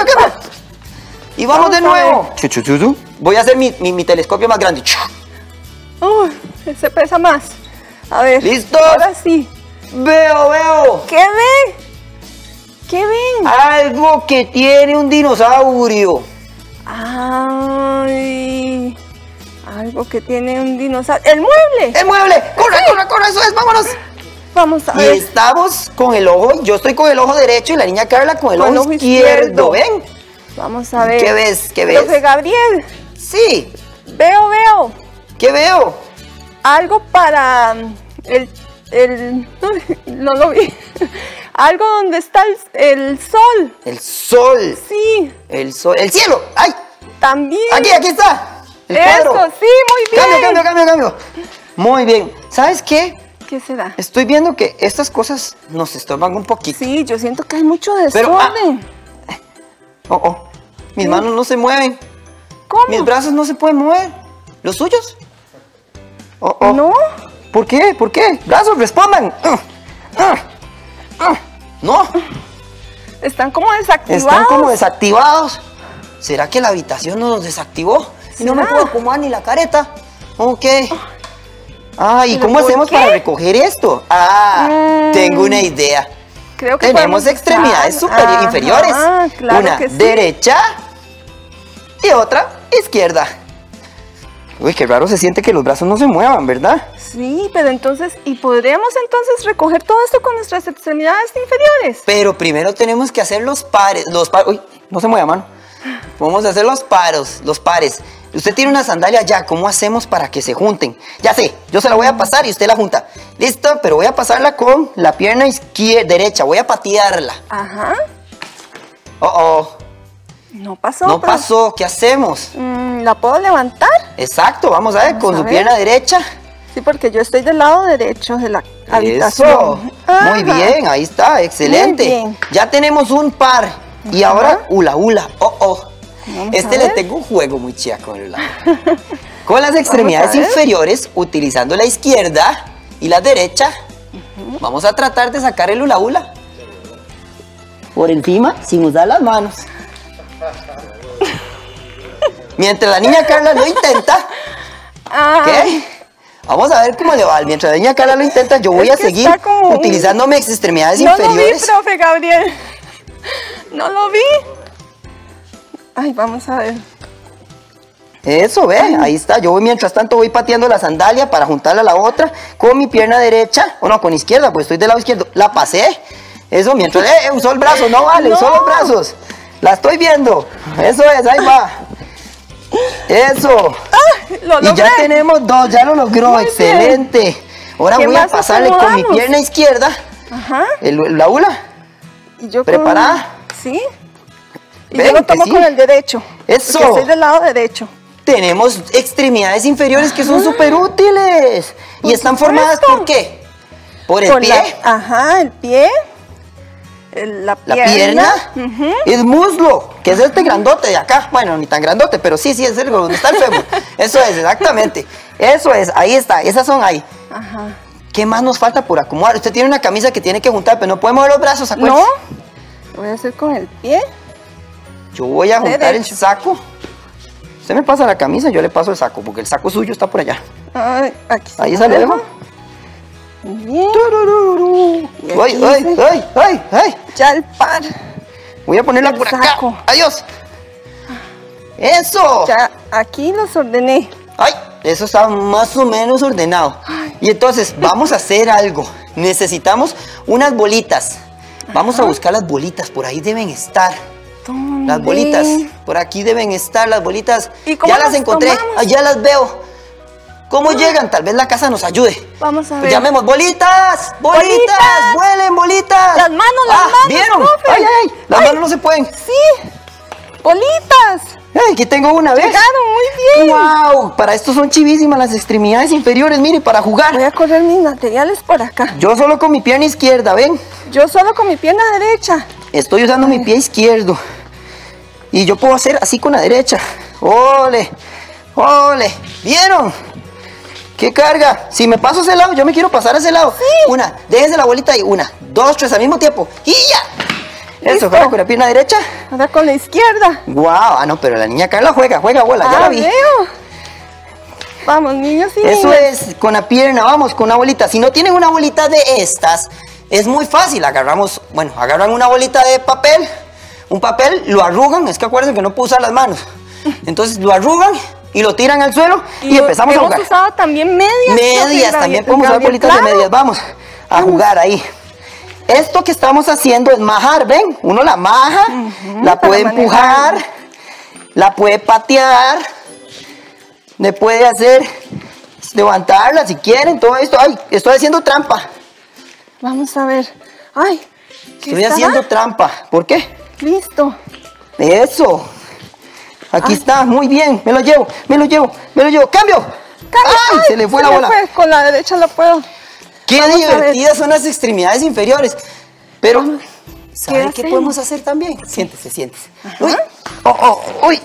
Speaker 1: Y vamos de
Speaker 2: Vamos a
Speaker 1: nuevo. Voy a hacer mi telescopio más grande.
Speaker 2: Uy, ese pesa más. A ver.
Speaker 1: ¿Listos?
Speaker 2: Ahora sí.
Speaker 1: Veo.
Speaker 2: ¿Qué ve? ¿Qué ven?
Speaker 1: Algo que tiene un dinosaurio.
Speaker 2: Ay, algo que tiene un dinosaurio. ¡El mueble!
Speaker 1: ¡El mueble! ¡Corre! ¡Eso es! ¡Vámonos!
Speaker 2: Vamos a
Speaker 1: Y
Speaker 2: ver.
Speaker 1: estamos con el ojo, yo estoy con el ojo derecho y la niña Carla con el
Speaker 2: Con el
Speaker 1: ojo
Speaker 2: ojo
Speaker 1: izquierdo.
Speaker 2: izquierdo.
Speaker 1: ¿Ven?
Speaker 2: Vamos a ver.
Speaker 1: ¿Qué ves?
Speaker 2: Profe Gabriel,
Speaker 1: Sí.
Speaker 2: veo.
Speaker 1: ¿Qué veo?
Speaker 2: Algo para no lo vi. Algo donde está el sol.
Speaker 1: El sol.
Speaker 2: Sí,
Speaker 1: El sol. ¡El cielo! ¡Ay!
Speaker 2: también.
Speaker 1: Aquí está. El
Speaker 2: Eso,
Speaker 1: cuadro.
Speaker 2: sí, muy bien.
Speaker 1: Cambio. Muy bien. ¿Sabes qué?
Speaker 2: ¿Qué será?
Speaker 1: Estoy viendo que estas cosas nos estorban un poquito.
Speaker 2: Sí, yo siento que hay mucho
Speaker 1: Pero,
Speaker 2: desorden.
Speaker 1: Mis manos no se mueven.
Speaker 2: ¿Cómo?
Speaker 1: Mis brazos no se pueden mover. ¿Los suyos?
Speaker 2: ¿No?
Speaker 1: ¿Por qué? Brazos, respondan. No.
Speaker 2: Están como desactivados.
Speaker 1: Están como desactivados. ¿Será que la habitación nos desactivó? Y no me
Speaker 2: ¿Será?
Speaker 1: puedo acomodar ni la careta. Ok. Ah, ¿y
Speaker 2: ¿Pero
Speaker 1: cómo
Speaker 2: por
Speaker 1: hacemos
Speaker 2: qué?
Speaker 1: para recoger esto? Ah, tengo una idea.
Speaker 2: Creo que
Speaker 1: Tenemos
Speaker 2: podemos
Speaker 1: extremidades
Speaker 2: usar-
Speaker 1: inferiores.
Speaker 2: Ajá, claro
Speaker 1: Una
Speaker 2: que sí.
Speaker 1: derecha y otra izquierda. Uy, qué raro se siente que los brazos no se muevan, ¿verdad?
Speaker 2: Sí, pero entonces, ¿y podríamos entonces recoger todo esto con nuestras extremidades inferiores?
Speaker 1: Pero primero tenemos que hacer los pares. Uy, no se mueva, mano. Vamos a hacer los pares. Usted tiene una sandalia ya, ¿cómo hacemos para que se junten? Ya sé, yo se la voy a pasar y usted la junta. Listo, pero voy a pasarla con la pierna derecha, voy a patearla.
Speaker 2: Ajá. No pasó.
Speaker 1: No
Speaker 2: pero-
Speaker 1: pasó, ¿qué hacemos?
Speaker 2: ¿La puedo levantar?
Speaker 1: Exacto, vamos a ver,
Speaker 2: Vamos
Speaker 1: con
Speaker 2: a
Speaker 1: su
Speaker 2: ver.
Speaker 1: pierna derecha.
Speaker 2: Sí, porque yo estoy del lado derecho de la
Speaker 1: Eso,
Speaker 2: habitación.
Speaker 1: muy
Speaker 2: Ajá.
Speaker 1: bien, ahí está, excelente.
Speaker 2: Muy bien.
Speaker 1: Ya tenemos un par. Y ahora, hula.
Speaker 2: Vamos a
Speaker 1: Le
Speaker 2: ver.
Speaker 1: tengo un juego muy chía con el hula. Con las extremidades
Speaker 2: Vamos a ver.
Speaker 1: inferiores, utilizando la izquierda y la derecha, vamos a tratar de sacar el hula. Por encima, sin usar las manos. Mientras la niña Carla lo intenta,
Speaker 2: Ah,
Speaker 1: ¿qué? Vamos a ver cómo le va. Mientras la niña Carla lo intenta, yo voy
Speaker 2: Es
Speaker 1: a
Speaker 2: que
Speaker 1: seguir
Speaker 2: está como un-
Speaker 1: utilizando mis extremidades
Speaker 2: no lo vi,
Speaker 1: inferiores.
Speaker 2: profe Gabriel. No lo vi. Ay, vamos a ver.
Speaker 1: Eso, ve, ahí está. Yo voy, mientras tanto voy pateando la sandalia para juntarla a la otra con mi pierna derecha, o no, con izquierda, pues estoy del lado izquierdo. La pasé. Eso, mientras usó el brazo, no vale,
Speaker 2: No.
Speaker 1: usó los brazos. La estoy viendo. Eso es, ahí va. Eso.
Speaker 2: Lo
Speaker 1: Y
Speaker 2: logré.
Speaker 1: ya tenemos dos, ya lo logró,
Speaker 2: Muy bien.
Speaker 1: excelente. Ahora
Speaker 2: ¿Qué
Speaker 1: voy a
Speaker 2: más
Speaker 1: pasarle con mi
Speaker 2: acomodamos?
Speaker 1: pierna izquierda
Speaker 2: Ajá.
Speaker 1: la hula.
Speaker 2: Y yo
Speaker 1: ¿Preparada?
Speaker 2: Sí. Y
Speaker 1: Ven,
Speaker 2: yo lo
Speaker 1: que
Speaker 2: tomo
Speaker 1: sí.
Speaker 2: con el derecho.
Speaker 1: Eso.
Speaker 2: Porque estoy del lado derecho.
Speaker 1: Tenemos extremidades inferiores que son súper útiles. Y
Speaker 2: Por
Speaker 1: están
Speaker 2: supuesto.
Speaker 1: formadas ¿por qué? Por el
Speaker 2: Con
Speaker 1: pie,
Speaker 2: ajá, el pie. La
Speaker 1: la
Speaker 2: pierna.
Speaker 1: pierna, el muslo, que es este grandote de acá. Bueno, ni tan grandote, pero sí, es el donde está el fémur. Eso es, exactamente. Eso es, ahí está, esas son ahí.
Speaker 2: Ajá.
Speaker 1: ¿Qué más nos falta por acomodar? Usted tiene una camisa que tiene que juntar, pero no puede mover los brazos, acuérdese.
Speaker 2: No. Lo voy a hacer con el pie.
Speaker 1: Yo voy a juntar
Speaker 2: Derecho.
Speaker 1: el saco. Usted me pasa la camisa, yo le paso el saco, porque el saco suyo está por allá.
Speaker 2: Ay, aquí
Speaker 1: Ahí
Speaker 2: está.
Speaker 1: se lo dejo.
Speaker 2: Muy bien.
Speaker 1: Turururu.
Speaker 2: Y aquí
Speaker 1: ¡Ay,
Speaker 2: dice-
Speaker 1: ay, ay, ay!
Speaker 2: Ya el par.
Speaker 1: Voy a ponerla
Speaker 2: El
Speaker 1: por acá.
Speaker 2: saco.
Speaker 1: ¡Adiós! ¡Eso!
Speaker 2: Ya aquí los ordené.
Speaker 1: ¡Ay! Eso está más o menos ordenado. Y entonces, vamos a hacer algo. Necesitamos unas bolitas. Vamos a buscar las bolitas, por ahí deben estar.
Speaker 2: ¿Dónde?
Speaker 1: Las bolitas, por aquí deben estar las bolitas.
Speaker 2: ¿Y cómo
Speaker 1: ya las
Speaker 2: las
Speaker 1: encontré,
Speaker 2: tomamos?
Speaker 1: allá las veo. ¿Cómo llegan? Tal vez la casa nos ayude.
Speaker 2: Vamos a
Speaker 1: Pues
Speaker 2: ver.
Speaker 1: llamemos, bolitas, bolitas,
Speaker 2: ¡Bolitas!
Speaker 1: vuelen, bolitas.
Speaker 2: Las manos, las manos,
Speaker 1: ¿vieron?
Speaker 2: profe.
Speaker 1: Ay, ay, ay, las
Speaker 2: Ay.
Speaker 1: manos no se pueden.
Speaker 2: Sí. Bolitas.
Speaker 1: Ay, aquí tengo una, ¿ves?
Speaker 2: Llegaron muy bien.
Speaker 1: ¡Wow! Para esto son chivísimas las extremidades inferiores, mire, para
Speaker 2: Voy
Speaker 1: jugar.
Speaker 2: a correr mis materiales por acá.
Speaker 1: Yo solo con mi pierna izquierda, ¿ven?
Speaker 2: Yo solo con mi pierna derecha.
Speaker 1: Estoy usando mi pie izquierdo. Y yo puedo hacer así con la derecha. ¡Ole! ¡Ole! ¿Vieron? ¡Qué carga! Si me paso a ese lado, yo me quiero pasar a ese lado.
Speaker 2: Sí.
Speaker 1: Una, déjese la bolita ahí. Una, dos, tres al mismo tiempo. ¡Y ya! Eso,
Speaker 2: Listo.
Speaker 1: juega con la pierna derecha.
Speaker 2: Ahora con la izquierda.
Speaker 1: ¡Wow! Ah, no, pero la niña Carla juega bola, ya la vi.
Speaker 2: Veo. Vamos, niños y
Speaker 1: Eso
Speaker 2: niñas.
Speaker 1: es, con la pierna, vamos, con una bolita. Si no tienen una bolita de estas, es muy fácil. Agarran una bolita de papel, un papel, lo arrugan, es que acuérdense que no puedo usar las manos. Entonces lo arrugan y lo tiran al suelo y empezamos a jugar.
Speaker 2: Hemos usado también medias.
Speaker 1: Medias, también podemos usar bolitas de medias, vamos a jugar ahí. Esto que estamos haciendo es majar, ¿ven? Uno la maja, la
Speaker 2: para
Speaker 1: puede empujar,
Speaker 2: manejarla.
Speaker 1: la puede patear, le puede hacer levantarla si quieren, todo esto. Ay, estoy haciendo trampa.
Speaker 2: Vamos a ver. Ay, ¿qué
Speaker 1: Estoy
Speaker 2: estará?
Speaker 1: haciendo trampa. ¿Por qué?
Speaker 2: Listo.
Speaker 1: Eso. Aquí está, muy bien. Me lo llevo. ¡Cambio!
Speaker 2: Cambio.
Speaker 1: ¡Ay! Se le fue la bola.
Speaker 2: Con la derecha lo puedo.
Speaker 1: Qué
Speaker 2: Vamos a ver.
Speaker 1: divertidas son las extremidades inferiores. Pero, ¿sabe qué
Speaker 2: hacemos?
Speaker 1: podemos hacer también? Siéntese. Uy, uy.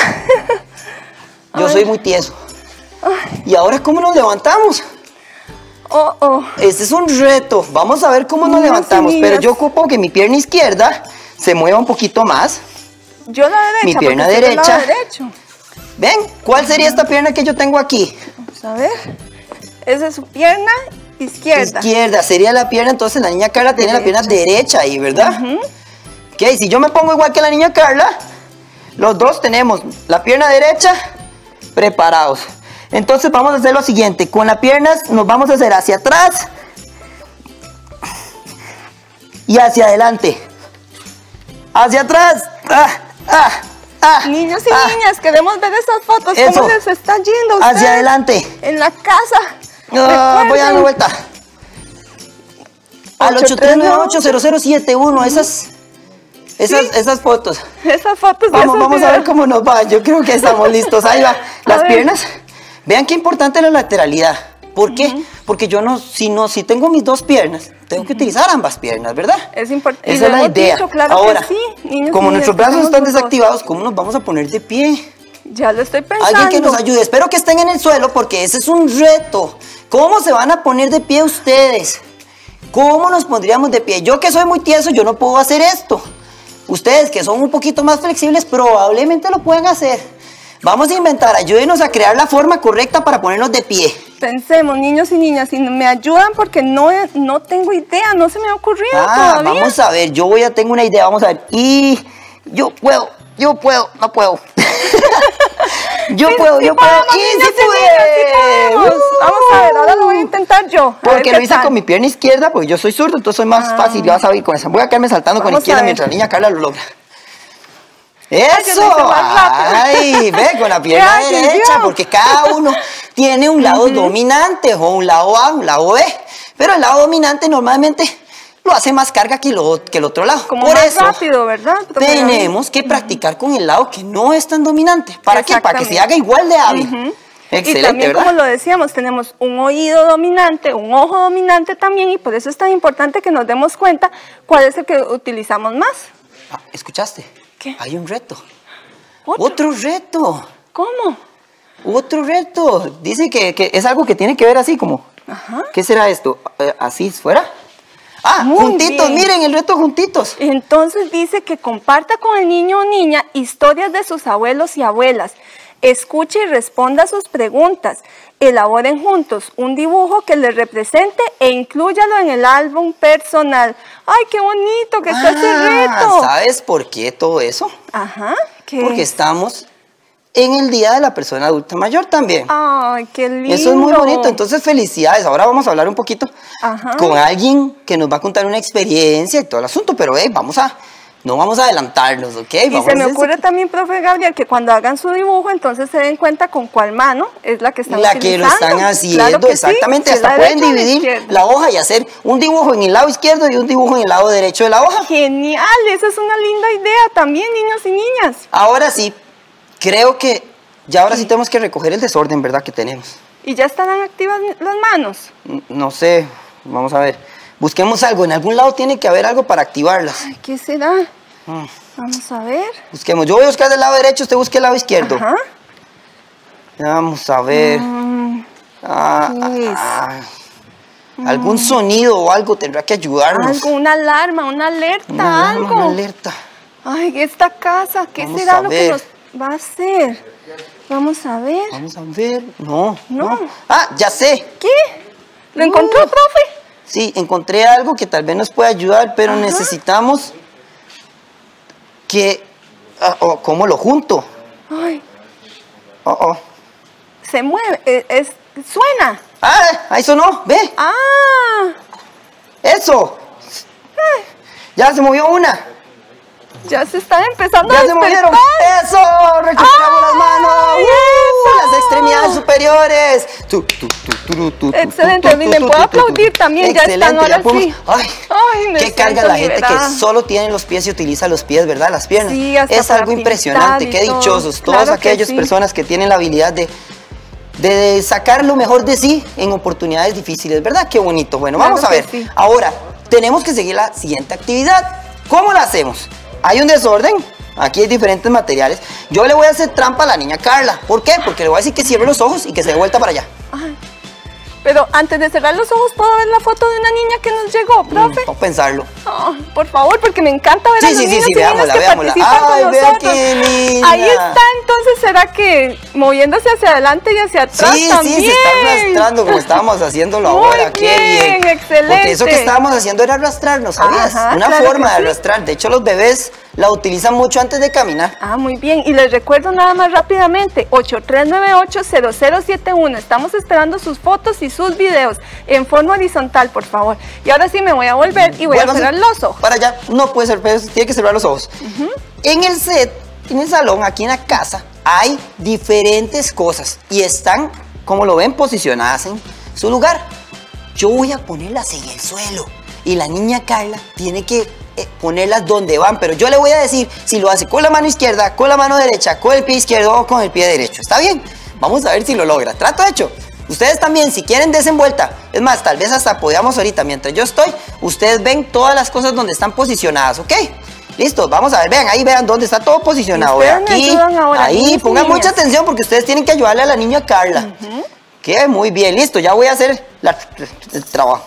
Speaker 1: Yo soy muy tieso. ¿Y ahora cómo nos levantamos? Este es un reto. Vamos a ver cómo nos
Speaker 2: Niños y
Speaker 1: levantamos. Pero
Speaker 2: niñas.
Speaker 1: yo ocupo que mi pierna izquierda se mueva un poquito más.
Speaker 2: Yo la derecha.
Speaker 1: Mi pierna
Speaker 2: porque estoy del
Speaker 1: derecha.
Speaker 2: lado derecho.
Speaker 1: ¿Ven? ¿Cuál sería esta pierna que yo tengo aquí?
Speaker 2: Vamos a ver. Esa es su pierna izquierda.
Speaker 1: Izquierda. Sería la pierna, entonces la niña Carla tiene la pierna derecha ahí, ¿verdad? Ok, si yo me pongo igual que la niña Carla, los dos tenemos la pierna derecha preparados. Entonces vamos a hacer lo siguiente. Con las piernas nos vamos a hacer hacia atrás y hacia adelante. Hacia atrás.
Speaker 2: Niños y niñas, queremos ver esas fotos.
Speaker 1: Eso.
Speaker 2: ¿Cómo les está yendo a ustedes
Speaker 1: Hacia adelante.
Speaker 2: en la casa?
Speaker 1: Voy a dar
Speaker 2: Recuerden,
Speaker 1: una vuelta. Al 8398-0071. Esas fotos.
Speaker 2: Esas fotos de esos
Speaker 1: Vamos a ver
Speaker 2: videos.
Speaker 1: cómo nos va. Yo creo que estamos listos. Ahí va. Las
Speaker 2: ver.
Speaker 1: piernas. Vean qué importante es la lateralidad. ¿Por qué? Porque yo si tengo mis dos piernas, tengo que utilizar ambas piernas, ¿verdad?
Speaker 2: Es importante.
Speaker 1: Esa es la idea. Ahora,
Speaker 2: niños
Speaker 1: como
Speaker 2: y
Speaker 1: nuestros
Speaker 2: niñas,
Speaker 1: brazos
Speaker 2: tenemos
Speaker 1: están
Speaker 2: los dos.
Speaker 1: desactivados, ¿cómo nos vamos a poner de pie?
Speaker 2: Ya lo estoy pensando.
Speaker 1: Alguien que nos ayude. Espero que estén en el suelo porque ese es un reto. ¿Cómo se van a poner de pie ustedes? ¿Cómo nos pondríamos de pie? Yo que soy muy tieso, yo no puedo hacer esto. Ustedes que son un poquito más flexibles probablemente lo pueden hacer. Vamos a inventar, ayúdenos a crear la forma correcta para ponernos de pie.
Speaker 2: Pensemos, niños y niñas, si me ayudan porque no tengo idea, no se me ha ocurrido todavía.
Speaker 1: Vamos a ver, tengo una idea, vamos a ver. Y yo puedo, no puedo. yo puedo, y sí
Speaker 2: podemos. Vamos a ver, ahora lo voy a intentar yo.
Speaker 1: Porque lo hice con mi pierna izquierda, porque yo soy zurdo, entonces soy más fácil, ya vas a ver con esa. Voy a quedarme saltando con la izquierda mientras la niña Carla lo logra. ¡Eso! ¡Ay! Ve, con la pierna derecha, porque cada uno tiene un lado dominante, o un lado A, un lado B. Pero el lado dominante normalmente lo hace más carga que el otro lado.
Speaker 2: Como
Speaker 1: por
Speaker 2: más
Speaker 1: eso,
Speaker 2: rápido, ¿verdad?
Speaker 1: tenemos que practicar con el lado que no es tan dominante. ¿Para qué? Para que se haga igual de hábil. Excelente,
Speaker 2: y también,
Speaker 1: ¿verdad?
Speaker 2: como lo decíamos, tenemos un oído dominante, un ojo dominante también, y por eso es tan importante que nos demos cuenta cuál es el que utilizamos más.
Speaker 1: ¿Escuchaste?
Speaker 2: ¿Qué?
Speaker 1: Hay un reto.
Speaker 2: ¿Otro?
Speaker 1: Otro reto.
Speaker 2: ¿Cómo?
Speaker 1: Otro reto. Dice que es algo que tiene que ver así como.
Speaker 2: Ajá.
Speaker 1: ¿Qué será esto? ¿Así fuera?
Speaker 2: Muy
Speaker 1: Juntitos,
Speaker 2: bien.
Speaker 1: miren el reto juntitos.
Speaker 2: Entonces dice que comparta con el niño o niña historias de sus abuelos y abuelas. Escuche y responda a sus preguntas. Elaboren juntos un dibujo que les represente e inclúyalo en el álbum personal. ¡Ay, qué bonito que está ese reto!
Speaker 1: ¿Sabes por qué todo eso?
Speaker 2: Ajá. ¿Qué?
Speaker 1: Porque estamos en el Día de la Persona Adulta Mayor también.
Speaker 2: ¡Ay, qué lindo!
Speaker 1: Eso es muy bonito, entonces felicidades. Ahora vamos a hablar un poquito
Speaker 2: Ajá.
Speaker 1: con alguien que nos va a contar una experiencia y todo el asunto, pero no vamos a adelantarnos, ¿ok?
Speaker 2: Y se me ocurre también, profe Gabriel, que cuando hagan su dibujo, entonces se den cuenta con cuál mano es la que están
Speaker 1: la
Speaker 2: utilizando.
Speaker 1: que lo están haciendo,
Speaker 2: Claro que
Speaker 1: exactamente.
Speaker 2: sí, si es
Speaker 1: Hasta
Speaker 2: la
Speaker 1: pueden
Speaker 2: derecha o la
Speaker 1: dividir
Speaker 2: izquierda.
Speaker 1: la hoja y hacer un dibujo en el lado izquierdo y un dibujo en el lado derecho de la hoja.
Speaker 2: Genial, esa es una linda idea también, niños y niñas.
Speaker 1: Ahora sí, creo que ya ahora sí tenemos que recoger el desorden, ¿verdad? Que tenemos.
Speaker 2: ¿Y ya estarán activas las manos?
Speaker 1: No sé, vamos a ver. Busquemos algo, en algún lado tiene que haber algo para activarlas.
Speaker 2: Ay, ¿qué será? Vamos a ver.
Speaker 1: Busquemos, yo voy a buscar del lado derecho, usted busque el lado izquierdo.
Speaker 2: Ajá.
Speaker 1: Vamos a ver.
Speaker 2: ¿Qué es?
Speaker 1: Algún sonido o algo tendrá que ayudarnos.
Speaker 2: Algo, una alarma, una alerta,
Speaker 1: Una
Speaker 2: algo.
Speaker 1: alarma, una alerta.
Speaker 2: Ay, esta casa, ¿qué
Speaker 1: Vamos
Speaker 2: será
Speaker 1: a
Speaker 2: lo
Speaker 1: ver.
Speaker 2: que nos va a hacer? Vamos a ver.
Speaker 1: Vamos a ver. No.
Speaker 2: No.
Speaker 1: Ya sé.
Speaker 2: ¿Qué? ¿Lo encontró, profe?
Speaker 1: Sí, encontré algo que tal vez nos pueda ayudar, pero necesitamos que... ¿Cómo lo junto?
Speaker 2: Ay, se mueve, suena.
Speaker 1: Ahí sonó, ve. Eso. Ya se movió una.
Speaker 2: Ya se están empezando a
Speaker 1: Ya se
Speaker 2: despertar.
Speaker 1: movieron. Eso, recuperamos las manos.
Speaker 2: ¡Eso!
Speaker 1: Las extremidades superiores.
Speaker 2: Excelente, me puedo aplaudir también, ya están, ahora sí.
Speaker 1: Ay,
Speaker 2: me
Speaker 1: qué carga
Speaker 2: siento
Speaker 1: la gente
Speaker 2: liberada.
Speaker 1: que solo tiene los pies y utiliza los pies, ¿verdad? Las piernas.
Speaker 2: Sí, hasta
Speaker 1: es
Speaker 2: para
Speaker 1: algo
Speaker 2: pintar
Speaker 1: impresionante,
Speaker 2: y
Speaker 1: qué
Speaker 2: todo.
Speaker 1: dichosos.
Speaker 2: Claro
Speaker 1: Todas
Speaker 2: que
Speaker 1: aquellas
Speaker 2: sí.
Speaker 1: personas que tienen la habilidad de sacar lo mejor de sí en oportunidades difíciles, ¿verdad? Qué bonito. Bueno,
Speaker 2: Claro
Speaker 1: vamos a
Speaker 2: que
Speaker 1: ver.
Speaker 2: sí.
Speaker 1: Ahora, tenemos que seguir la siguiente actividad. ¿Cómo la hacemos? Hay un desorden. Aquí hay diferentes materiales. Yo le voy a hacer trampa a la niña Carla. ¿Por qué? Porque le voy a decir que cierre los ojos y que se dé vuelta para allá.
Speaker 2: Ay, pero antes de cerrar los ojos, ¿puedo ver la foto de una niña que nos llegó, profe?
Speaker 1: Vamos a pensarlo.
Speaker 2: No, por favor, porque me encanta ver a los niños y niñas que
Speaker 1: veámosla.
Speaker 2: participan con nosotros.
Speaker 1: Qué linda.
Speaker 2: Ahí está, entonces, ¿será que moviéndose hacia adelante y hacia atrás también?
Speaker 1: Sí, se está arrastrando como estábamos haciéndolo ahora. Qué bien,
Speaker 2: excelente.
Speaker 1: Porque eso que estábamos haciendo era arrastrarnos, ¿sabías?
Speaker 2: Ajá,
Speaker 1: una
Speaker 2: claro
Speaker 1: forma
Speaker 2: que
Speaker 1: de
Speaker 2: sí.
Speaker 1: arrastrar. De hecho, los bebés la utilizan mucho antes de caminar.
Speaker 2: Ah, muy bien. Y les recuerdo nada más rápidamente, 8398-0071. Estamos esperando sus fotos y sus videos en forma horizontal, por favor. Y ahora sí me voy a volver y voy a cerrar los ojos.
Speaker 1: Para allá, no puede ser, pero tiene que cerrar los ojos. En el set, en el salón, aquí en la casa, hay diferentes cosas y están, como lo ven, posicionadas en su lugar. Yo voy a ponerlas en el suelo y la niña Carla tiene que ponerlas donde van, pero yo le voy a decir si lo hace con la mano izquierda, con la mano derecha, con el pie izquierdo o con el pie derecho. ¿Está bien? Vamos a ver si lo logra. Trato hecho. Ustedes también, si quieren, desenvuelta. Es más, tal vez hasta podamos ahorita, mientras yo estoy, ustedes ven todas las cosas donde están posicionadas, ¿ok? Listo, vamos a ver, vean, ahí vean dónde está todo posicionado. Aquí, ahí, pongan mucha atención porque ustedes tienen que ayudarle a la niña Carla. Que muy bien, listo, ya voy a hacer el trabajo.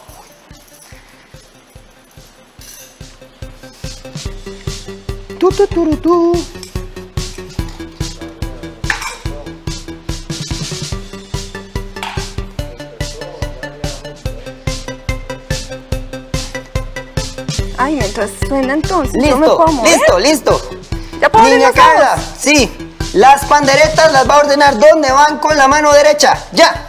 Speaker 2: Ay, mientras suena entonces,
Speaker 1: Listo,
Speaker 2: ¿no me puedo mover?
Speaker 1: listo.
Speaker 2: ¿Ya puedo abrir
Speaker 1: Niña
Speaker 2: los
Speaker 1: Carla,
Speaker 2: ojos?
Speaker 1: sí, las panderetas las va a ordenar dónde van con la mano derecha, ya.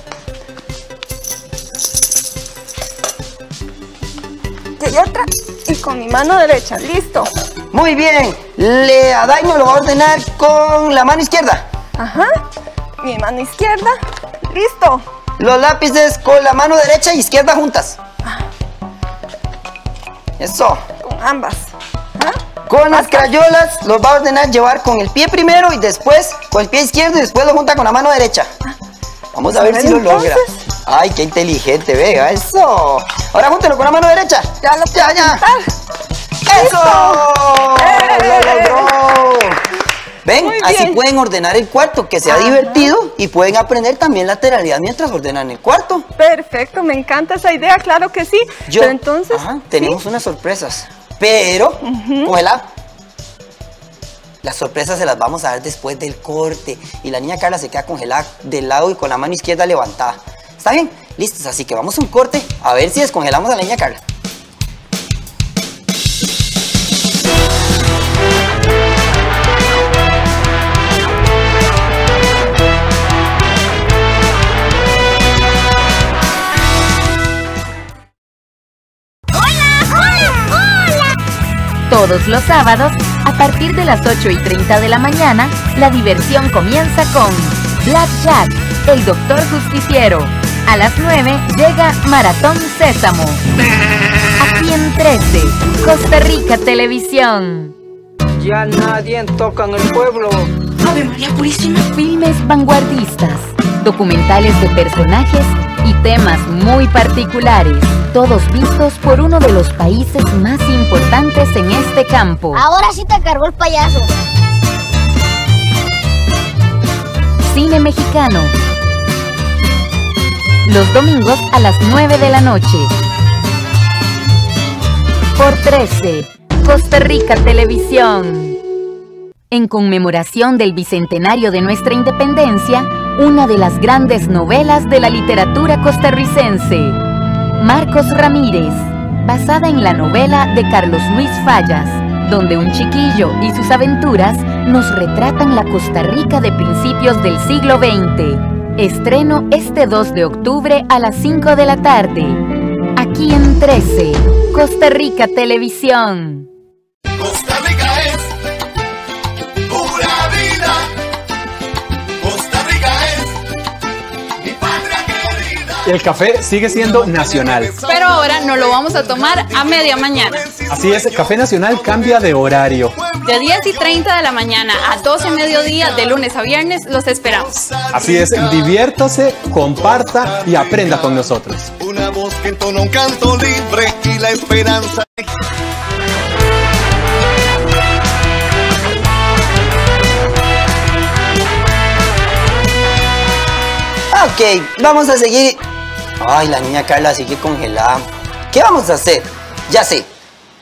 Speaker 2: Y otra, y con mi mano derecha, listo.
Speaker 1: Muy bien, a Daino lo va a ordenar con la mano izquierda.
Speaker 2: Ajá, mi mano izquierda, listo.
Speaker 1: Los lápices con la mano derecha e izquierda juntas. Eso.
Speaker 2: Con ambas. ¿Ah?
Speaker 1: Con las crayolas los va a ordenar llevar con el pie primero y después con el pie izquierdo y después lo junta con la mano derecha. Vamos a ver si lo logra. Ay, qué inteligente, vea, eso. Ahora júntelo con la mano derecha.
Speaker 2: Ya lo puedo juntar.
Speaker 1: ¡Eso! ¡Lo logró! ¿Ven?
Speaker 2: Muy
Speaker 1: Así
Speaker 2: bien.
Speaker 1: pueden ordenar el cuarto, que sea divertido y pueden aprender también lateralidad mientras ordenan el cuarto.
Speaker 2: Perfecto, me encanta esa idea, claro que sí. Pero entonces,
Speaker 1: tenemos unas sorpresas, pero cógela. Las sorpresas se las vamos a dar después del corte y la niña Carla se queda congelada del lado y con la mano izquierda levantada. ¿Está bien? Listos, así que vamos a un corte a ver si descongelamos a la niña Carla.
Speaker 4: Todos los sábados, a partir de las 8:30 de la mañana, la diversión comienza con Black Jack, el Doctor Justiciero. A las 9 llega Maratón Sésamo. Aquí en 13, Costa Rica Televisión.
Speaker 7: Ya nadie toca en el pueblo.
Speaker 4: Ave María Purísima. Filmes vanguardistas, documentales de personajes y temas muy particulares, todos vistos por uno de los países más importantes en este campo.
Speaker 6: Ahora sí te cargó el payaso.
Speaker 4: Cine mexicano. Los domingos a las 9 de la noche. Por 13, Costa Rica Televisión. En conmemoración del bicentenario de nuestra independencia, una de las grandes novelas de la literatura costarricense, Marcos Ramírez, basada en la novela de Carlos Luis Fallas, donde un chiquillo y sus aventuras nos retratan la Costa Rica de principios del siglo XX. Estreno este 2 de octubre a las 5 de la tarde. Aquí en 13, Costa Rica Televisión.
Speaker 8: Costa Rica es pura vida. Costa Rica es mi patria querida.
Speaker 9: El café sigue siendo nacional.
Speaker 10: Pero ahora no lo vamos a tomar a media mañana.
Speaker 9: Así es, Café Nacional cambia de horario.
Speaker 10: De 10:30 de la mañana a 12 mediodía, de lunes a viernes, los esperamos.
Speaker 9: Así es, diviértase, comparta y aprenda con nosotros.
Speaker 8: Una voz que entona un canto libre y la esperanza.
Speaker 1: Ok, vamos a seguir. Ay, la niña Carla sigue congelada. ¿Qué vamos a hacer? Ya sé.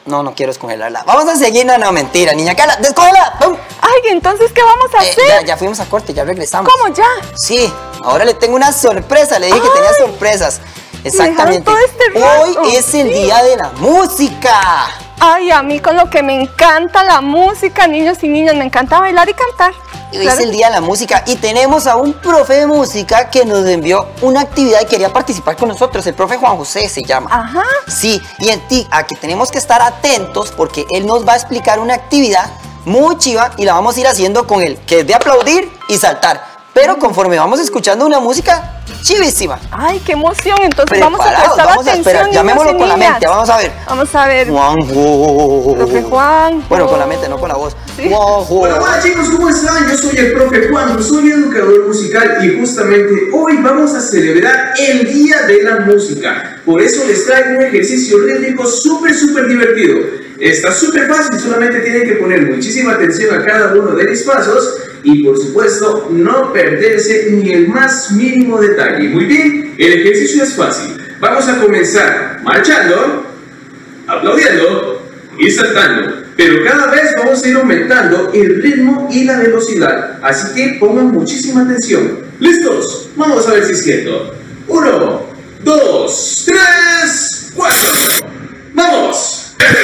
Speaker 1: No quiero descongelarla. Vamos a seguir, no, mentira, niña Carla, descongela. ¡Pum!
Speaker 2: Ay, entonces, ¿qué vamos a hacer?
Speaker 1: Ya fuimos a corte, ya regresamos.
Speaker 2: ¿Cómo ya?
Speaker 1: Sí, ahora le tengo una sorpresa, le dije que tenía sorpresas. Exactamente.
Speaker 2: Todo este rato.
Speaker 1: Hoy es el día de la música.
Speaker 2: Ay, a mí con lo que me encanta la música, niños y niñas, me encanta bailar y cantar.
Speaker 1: Hoy es el día de la música y tenemos a un profe de música que nos envió una actividad y quería participar con nosotros. El profe Juan José se llama.
Speaker 2: Ajá.
Speaker 1: Sí, y a que tenemos que estar atentos porque él nos va a explicar una actividad muy chiva y la vamos a ir haciendo con él, que es de aplaudir y saltar. Pero conforme vamos escuchando una música chivísima.
Speaker 2: Ay, qué emoción. Entonces
Speaker 1: vamos a prestar atención. Llamémoslo con la mente, vamos a ver.
Speaker 2: Vamos a ver.
Speaker 1: Juanjo.
Speaker 2: Profe Juan.
Speaker 1: Bueno, con la mente, no con la voz.
Speaker 2: Sí.
Speaker 1: Juanjo.
Speaker 11: Hola chicos, ¿cómo están? Yo soy el profe Juan, soy educador musical y justamente hoy vamos a celebrar el Día de la Música. Por eso les traigo un ejercicio rítmico súper divertido. Está súper fácil, solamente tienen que poner muchísima atención a cada uno de mis pasos y por supuesto no perderse ni el más mínimo detalle. Muy bien, el ejercicio es fácil. Vamos a comenzar marchando, aplaudiendo y saltando. Pero cada vez vamos a ir aumentando el ritmo y la velocidad. Así que pongan muchísima atención. ¿Listos? Vamos a ver si es cierto. 1, 2, 3, 4. ¡Vamos!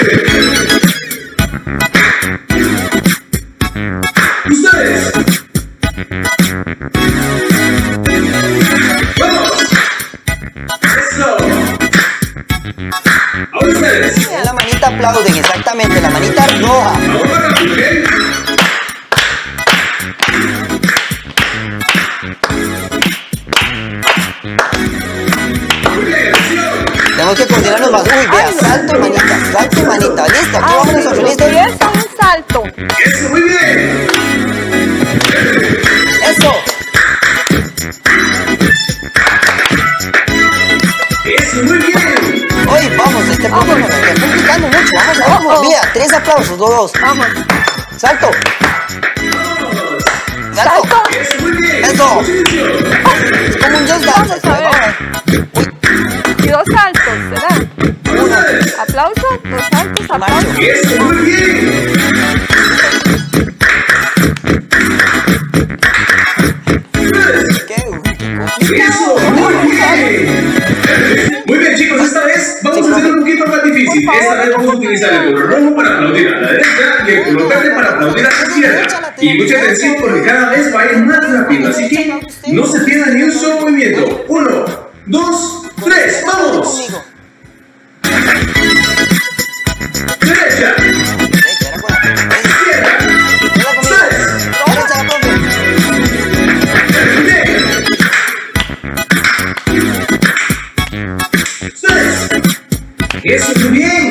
Speaker 11: ¡Ustedes! ¡Vamos! ¡Eso! ¡Ahora ustedes!
Speaker 1: En la manita aplauden, exactamente, la manita roja.
Speaker 11: ¡Ahora, ¿okay?
Speaker 1: Tenemos que coordinarnos más. Uy, vea, salto y manita. Listo, aquí vamos nosotros, ¿listo?
Speaker 2: Empieza un salto.
Speaker 11: ¡Eso, muy bien!
Speaker 1: ¡Eso!
Speaker 11: ¡Eso, muy bien!
Speaker 1: Hoy vamos, profe nos está complicando mucho. Vamos a ver cómo olvida. 3 aplausos, 2.
Speaker 2: Vamos.
Speaker 1: Salto.
Speaker 2: Salto.
Speaker 11: ¡Eso, muy bien!
Speaker 1: Eso. Es como un just dance.
Speaker 2: Vamos a ver. Y 2 saltos, ¿será?
Speaker 11: ¡Ustedes!
Speaker 2: Aplauso, 2 saltos, aplauso.
Speaker 11: ¡Eso, muy bien! ¡Eso! ¡Muy bien! Muy bien, chicos, esta vez vamos a hacer un poquito más difícil. Esta vez vamos a utilizar el color rojo para aplaudir a la derecha y el color verde para aplaudir a la izquierda. Y mucha atención porque cada vez va a ir más rápido, así que no se pierda ni un solo movimiento. 1, 2, 3, ¡vamos! Derecha. Izquierda. 6. ¡Eso es muy bien!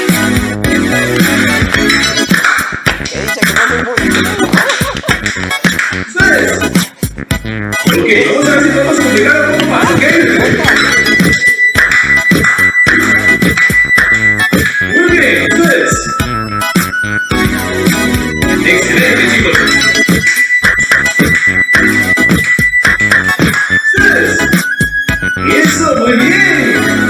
Speaker 11: ¿Sabes? Ok, vamos a ver si podemos complicar un poco más, ¿ok? Muy bien, ¿sabes? Excelente, chicos. ¿Sabes? ¡Eso, muy bien!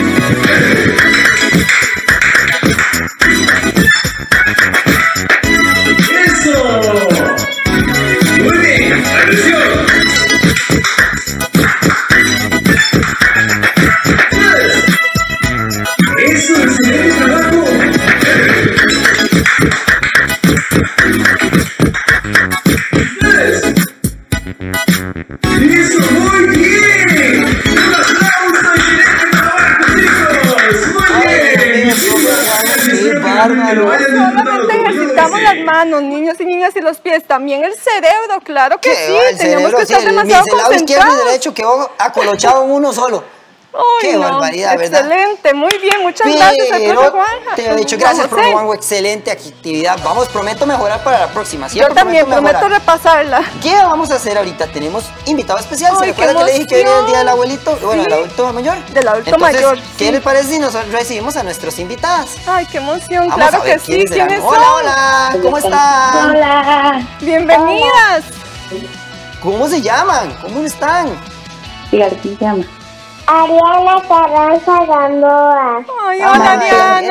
Speaker 2: Solamente ejercitamos las manos, niños y niñas, y los pies, también el cerebro, claro que sí, tenemos que estar demasiado
Speaker 1: concentrados. El lado izquierdo y derecho quedó acolochado en uno solo.
Speaker 2: Uy,
Speaker 1: qué barbaridad, ¿verdad?
Speaker 2: Excelente, muy bien, muchas gracias al profe Juan.
Speaker 1: Te he dicho gracias, profe Juanjo, excelente actividad. Vamos, prometo mejorar para la próxima.
Speaker 2: Yo también prometo repasarla.
Speaker 1: ¿Qué vamos a hacer ahorita? Tenemos invitado especial. ¿Se recuerda que le dije que venía el día del abuelito? Bueno, del adulto mayor.
Speaker 2: Del adulto mayor.
Speaker 1: ¿Qué les parece si nos recibimos a nuestros invitados?
Speaker 2: Ay, qué emoción, claro que sí. ¿Quiénes son?
Speaker 1: Hola, hola, ¿cómo están?
Speaker 6: Hola.
Speaker 2: Bienvenidas.
Speaker 1: ¿Cómo se llaman? ¿Cómo están?
Speaker 6: ¿Cómo se llama? Ariana Carranza Gamboa.
Speaker 2: Ay, hola, Ariana.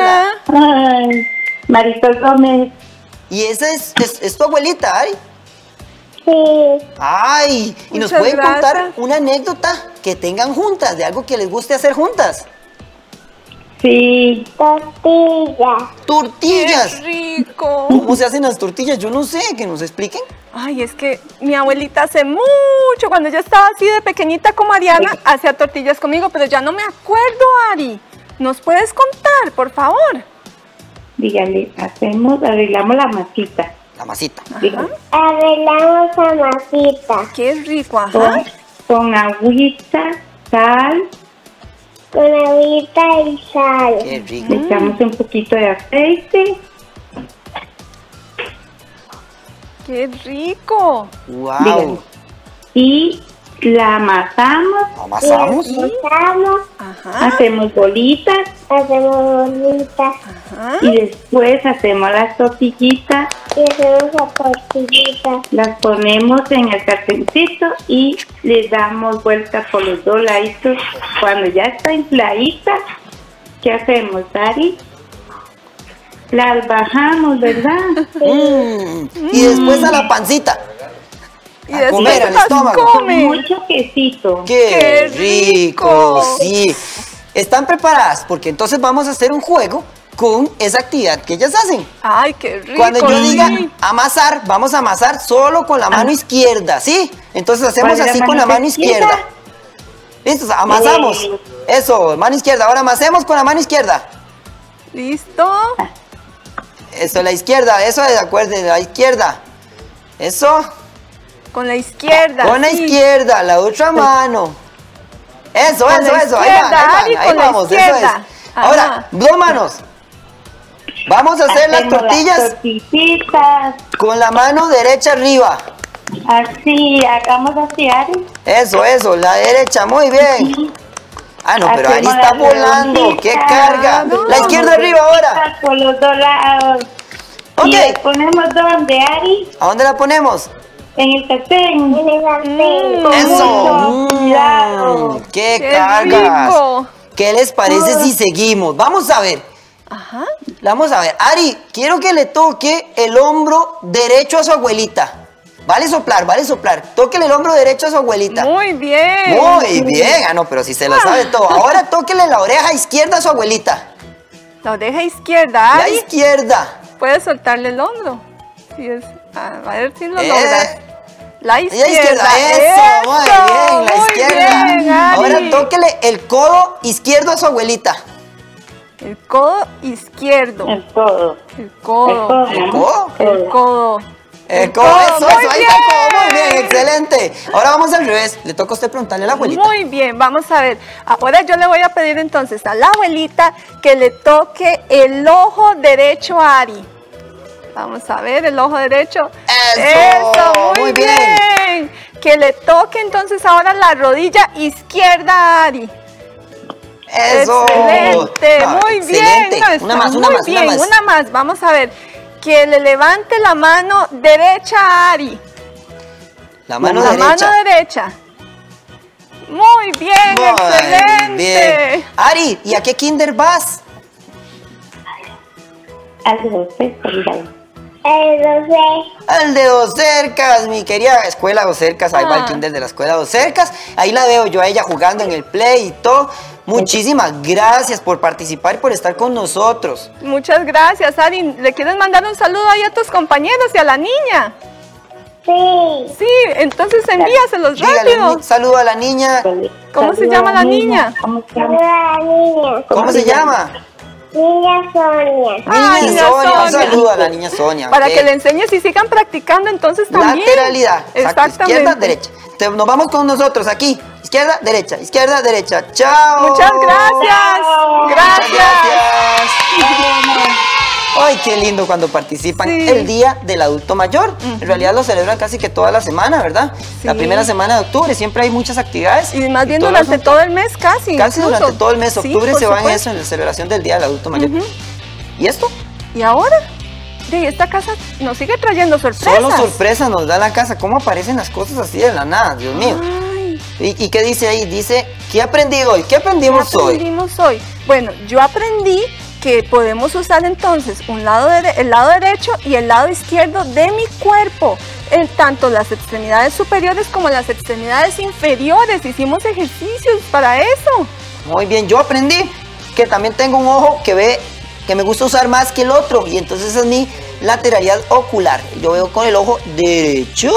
Speaker 12: Ay, Marisol Gómez.
Speaker 1: ¿Y esa es tu abuelita, Ari?
Speaker 6: Sí.
Speaker 1: Ay, ¿y nos
Speaker 2: Muchas
Speaker 1: pueden contar
Speaker 2: gracias.
Speaker 1: una anécdota que tengan juntas, de algo que les guste hacer juntas?
Speaker 12: Sí.
Speaker 6: Tortilla.
Speaker 1: ¡Tortillas!
Speaker 2: ¡Qué rico!
Speaker 1: ¿Cómo se hacen las tortillas? Yo no sé, que nos expliquen.
Speaker 2: Ay, es que mi abuelita hace mucho, cuando yo estaba así de pequeñita como Ariana, hacía tortillas conmigo, pero ya no me acuerdo, Ari. ¿Nos puedes contar, por favor?
Speaker 12: Dígale, arreglamos la masita.
Speaker 1: La masita.
Speaker 12: Dígale.
Speaker 6: Arreglamos la masita.
Speaker 2: Qué rico, ajá.
Speaker 12: Con agüita, sal.
Speaker 6: Con agüita y sal.
Speaker 1: Qué rico.
Speaker 12: Le echamos un poquito de aceite.
Speaker 2: Qué rico.
Speaker 1: ¡Wow!
Speaker 12: Dígale. Y la amasamos.
Speaker 1: ¿Amasamos?
Speaker 6: Amasamos.
Speaker 2: Ajá.
Speaker 12: Hacemos bolitas.
Speaker 6: Hacemos bolitas.
Speaker 2: Ajá.
Speaker 12: Y después hacemos las tortillitas.
Speaker 6: Y hacemos la tortillita.
Speaker 12: Las ponemos en el sartencito y le damos vuelta por los dos laditos. Cuando ya está infladita, ¿qué hacemos, Ari? Las bajamos, ¿verdad?
Speaker 1: Y después a la pancita.
Speaker 2: Y
Speaker 1: A
Speaker 2: después
Speaker 1: comer al
Speaker 2: las
Speaker 1: estómago.
Speaker 12: Con
Speaker 2: come.
Speaker 12: mucho quesito.
Speaker 1: ¡Qué rico!
Speaker 2: rico!
Speaker 1: Sí. ¿Están preparadas? Porque entonces vamos a hacer un juego con esa actividad que ellas hacen.
Speaker 2: Ay, qué rico.
Speaker 1: Cuando yo diga
Speaker 2: sí.
Speaker 1: amasar, vamos a amasar solo con la mano izquierda, ¿sí? Entonces hacemos
Speaker 12: ¿Cuál es la
Speaker 1: así con la
Speaker 12: mano
Speaker 1: mano
Speaker 12: izquierda?
Speaker 1: izquierda. ¿Listos? Amasamos. Eso, mano izquierda. Ahora amasemos con la mano izquierda.
Speaker 2: ¿Listo?
Speaker 1: Eso, la izquierda. Eso, de acuerdo, la izquierda. Eso.
Speaker 2: Con la izquierda.
Speaker 1: Con la
Speaker 2: sí.
Speaker 1: izquierda, la otra mano. Eso,
Speaker 2: Con
Speaker 1: eso,
Speaker 2: la
Speaker 1: eso.
Speaker 2: izquierda, Ari,
Speaker 1: Ahí
Speaker 2: con la
Speaker 1: vamos, eso es.
Speaker 2: izquierda.
Speaker 1: Ahora,
Speaker 2: Ajá.
Speaker 1: dos manos. Vamos a hacer las
Speaker 12: Hacemos
Speaker 1: tortillas
Speaker 12: las tortillitas.
Speaker 1: con la mano derecha arriba.
Speaker 12: Así, hagamos así, Ari.
Speaker 1: Eso, la derecha, muy bien. Ah, no, pero Ari
Speaker 12: Hacemos
Speaker 1: está
Speaker 12: las
Speaker 1: volando. ¡Qué
Speaker 12: redonditas.
Speaker 1: carga! La izquierda arriba ahora.
Speaker 12: Por los dos lados.
Speaker 1: Ok.
Speaker 12: Y le ponemos donde, Ari,
Speaker 1: ¿A dónde la ponemos?
Speaker 12: en el sartén.
Speaker 6: En el sartén.
Speaker 12: Con
Speaker 1: Eso.
Speaker 12: mucho cuidado.
Speaker 1: ¡Qué
Speaker 2: ¡Qué
Speaker 1: cargas!
Speaker 2: rico!
Speaker 1: ¿Qué les parece si seguimos? Vamos a ver.
Speaker 2: Ajá.
Speaker 1: Vamos a ver. Ari, quiero que le toque el hombro derecho a su abuelita. Vale soplar, vale soplar. Tóquele el hombro derecho a su abuelita.
Speaker 2: Muy bien.
Speaker 1: Muy bien. Ah, no, pero si se lo sabe todo. Ahora tóquele la oreja izquierda a su abuelita.
Speaker 2: La oreja izquierda,
Speaker 1: La
Speaker 2: Ari.
Speaker 1: izquierda.
Speaker 2: Puedes soltarle el hombro. Sí, a ver si lo
Speaker 1: Eh.
Speaker 2: logras. La
Speaker 1: La
Speaker 2: izquierda.
Speaker 1: izquierda, eso, muy bien, la
Speaker 2: muy
Speaker 1: izquierda.
Speaker 2: bien, Ari.
Speaker 1: Ahora tóquele el codo izquierdo a su abuelita.
Speaker 2: El codo izquierdo.
Speaker 12: El codo.
Speaker 2: El codo.
Speaker 1: ¿El codo?
Speaker 2: El codo.
Speaker 1: El codo, eso,
Speaker 2: muy
Speaker 1: ahí está el codo, muy bien, excelente. Ahora vamos al revés, le toca a usted preguntarle a la abuelita.
Speaker 2: Muy bien, vamos a ver. Ahora yo le voy a pedir entonces a la abuelita que le toque el ojo derecho a Ari. Vamos a ver, el ojo derecho.
Speaker 1: Eso,
Speaker 2: muy
Speaker 1: muy bien.
Speaker 2: Que le toque entonces ahora la rodilla izquierda a Ari.
Speaker 1: Eso.
Speaker 2: Excelente,
Speaker 1: Ah,
Speaker 2: muy
Speaker 1: excelente.
Speaker 2: bien. No, está
Speaker 1: Una más,
Speaker 2: muy bien, una más. Vamos a ver. Que le levante la mano derecha a Ari.
Speaker 1: La mano
Speaker 2: la
Speaker 1: derecha.
Speaker 2: mano derecha. Muy bien,
Speaker 1: Muy
Speaker 2: excelente.
Speaker 1: bien. Ari, ¿y a qué kinder vas?
Speaker 12: Al de los cercas, dígale.
Speaker 1: Al de Dos Cercas, mi querida escuela Dos Cercas. Ahí va el kinder de la escuela Dos Cercas. Ahí la veo yo a ella jugando en el play y todo. Muchísimas gracias por participar y por estar con nosotros.
Speaker 2: Muchas gracias, Ari. ¿Le quieres mandar un saludo ahí a tus compañeros y a la niña?
Speaker 6: Sí.
Speaker 2: Sí, entonces envíaselos
Speaker 1: Dígale
Speaker 2: rápido.
Speaker 1: un saludo a la niña.
Speaker 2: ¿Cómo se llama la niña?
Speaker 12: ¿Cómo se llama?
Speaker 6: La niña.
Speaker 1: ¿Cómo se llama?
Speaker 6: Niña Sonia.
Speaker 2: Ay,
Speaker 1: Niña
Speaker 2: niña
Speaker 1: Sonia. Un
Speaker 2: Sonia.
Speaker 1: saludo a la niña Sonia.
Speaker 2: Para
Speaker 1: ok.
Speaker 2: que le enseñes y sigan practicando entonces también.
Speaker 1: Lateralidad. Exacto.
Speaker 2: Exactamente.
Speaker 1: Izquierda, derecha. Nos vamos con nosotros aquí. Izquierda, derecha. Izquierda, derecha. Chao.
Speaker 2: Muchas gracias.
Speaker 1: Muchas gracias. Ay, qué lindo cuando participan
Speaker 2: Sí.
Speaker 1: el Día del Adulto Mayor. En realidad lo celebran casi que toda la semana, ¿verdad? La
Speaker 2: Sí.
Speaker 1: primera semana de octubre siempre hay muchas actividades.
Speaker 2: Y más bien
Speaker 1: todo el
Speaker 2: durante
Speaker 1: asunto.
Speaker 2: todo el mes casi.
Speaker 1: Casi
Speaker 2: incluso.
Speaker 1: durante todo el mes.
Speaker 2: Sí,
Speaker 1: Octubre
Speaker 2: por
Speaker 1: se va en
Speaker 2: supuesto.
Speaker 1: eso, en la celebración del Día del Adulto Mayor. ¿Y esto?
Speaker 2: ¿Y ahora? De esta casa nos sigue trayendo sorpresas.
Speaker 1: Solo sorpresa nos da la casa. ¿Cómo aparecen las cosas así de la nada? Dios mío.
Speaker 2: Ay,
Speaker 1: ¿Y qué dice ahí? Dice, ¿qué aprendí hoy? ¿Qué aprendimos
Speaker 2: ¿qué
Speaker 1: hoy?
Speaker 2: aprendimos hoy? Bueno, yo aprendí que podemos usar entonces el lado derecho y el lado izquierdo de mi cuerpo, en tanto las extremidades superiores como las extremidades inferiores. Hicimos ejercicios para eso.
Speaker 1: Muy bien, yo aprendí que también tengo un ojo que me gusta usar más que el otro, y entonces esa es mi lateralidad ocular. Yo veo con el ojo derecho.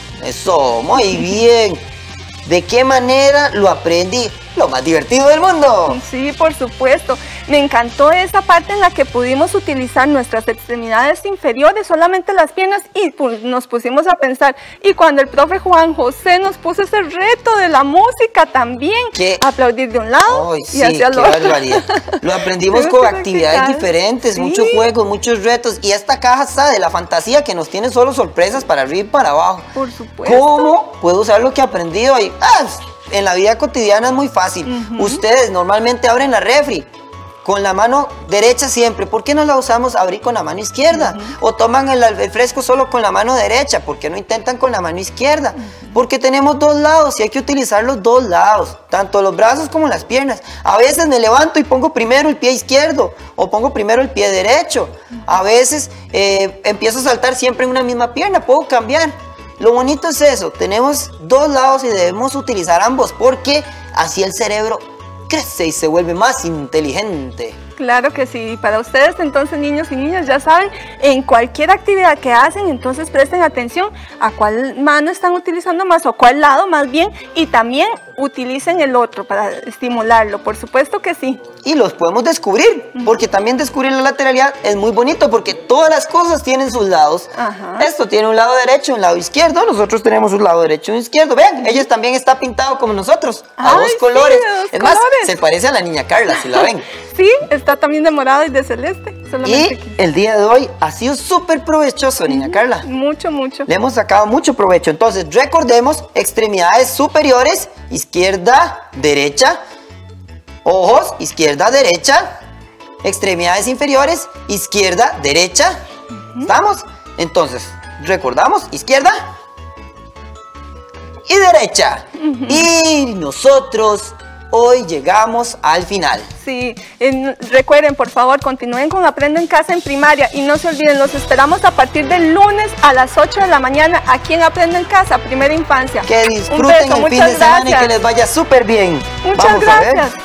Speaker 1: Eso, muy bien. ¿De qué manera lo aprendí? Lo más divertido del mundo.
Speaker 2: Sí, por supuesto. Me encantó esa parte en la que pudimos utilizar nuestras extremidades inferiores, solamente las piernas, y pues nos pusimos a pensar. Y cuando el profe Juan José nos puso ese reto de la música también, aplaudir de un lado y hacia el otro.
Speaker 1: Barbaridad. Lo aprendimos con actividades diferentes, muchos juegos, muchos retos. Y esta caja está de la fantasía que nos tiene solo sorpresas para arriba y para abajo.
Speaker 2: Por supuesto.
Speaker 1: ¿Cómo puedo usar lo que he aprendido ahí? En la vida cotidiana es muy fácil. Ustedes normalmente abren la refri con la mano derecha siempre. ¿Por qué no la usamos abrir con la mano izquierda? O toman el fresco solo con la mano derecha. ¿Por qué no intentan con la mano izquierda? Porque tenemos dos lados y hay que utilizar los dos lados, tanto los brazos como las piernas. A veces me levanto y pongo primero el pie izquierdo o pongo primero el pie derecho. A veces empiezo a saltar siempre en una misma pierna. Puedo cambiar. Lo bonito es eso, tenemos dos lados y debemos utilizar ambos, porque así el cerebro crece y se vuelve más inteligente.
Speaker 2: Claro que sí. Para ustedes entonces, niños y niñas, ya saben, en cualquier actividad que hacen, entonces presten atención a cuál mano están utilizando más, o cuál lado más bien, y también utilicen el otro para estimularlo, por supuesto que sí.
Speaker 1: Y los podemos descubrir, porque también descubrir la lateralidad es muy bonito, porque todas las cosas tienen sus lados. Esto tiene un lado derecho y un lado izquierdo, nosotros tenemos un lado derecho y un izquierdo. Vean, ella también está pintado como nosotros, a dos colores. Es más, se parece a la niña Carla, si la ven.
Speaker 2: Sí, está también de morado y de celeste.
Speaker 1: Y el día de hoy ha sido súper provechoso, niña Carla.
Speaker 2: Mucho, mucho.
Speaker 1: Le hemos sacado mucho provecho. Entonces, recordemos, extremidades superiores, izquierda, derecha. Ojos, izquierda, derecha. Extremidades inferiores, izquierda, derecha. ¿Estamos? Entonces, recordamos, izquierda y derecha. Y nosotros hoy llegamos al final.
Speaker 2: Sí, recuerden, por favor, continúen con Aprendo en Casa en primaria y no se olviden, los esperamos a partir del lunes a las 8 de la mañana aquí en Aprendo en Casa, primera infancia.
Speaker 1: Que disfruten el fin de semana y que les vaya súper bien.
Speaker 2: Muchas gracias.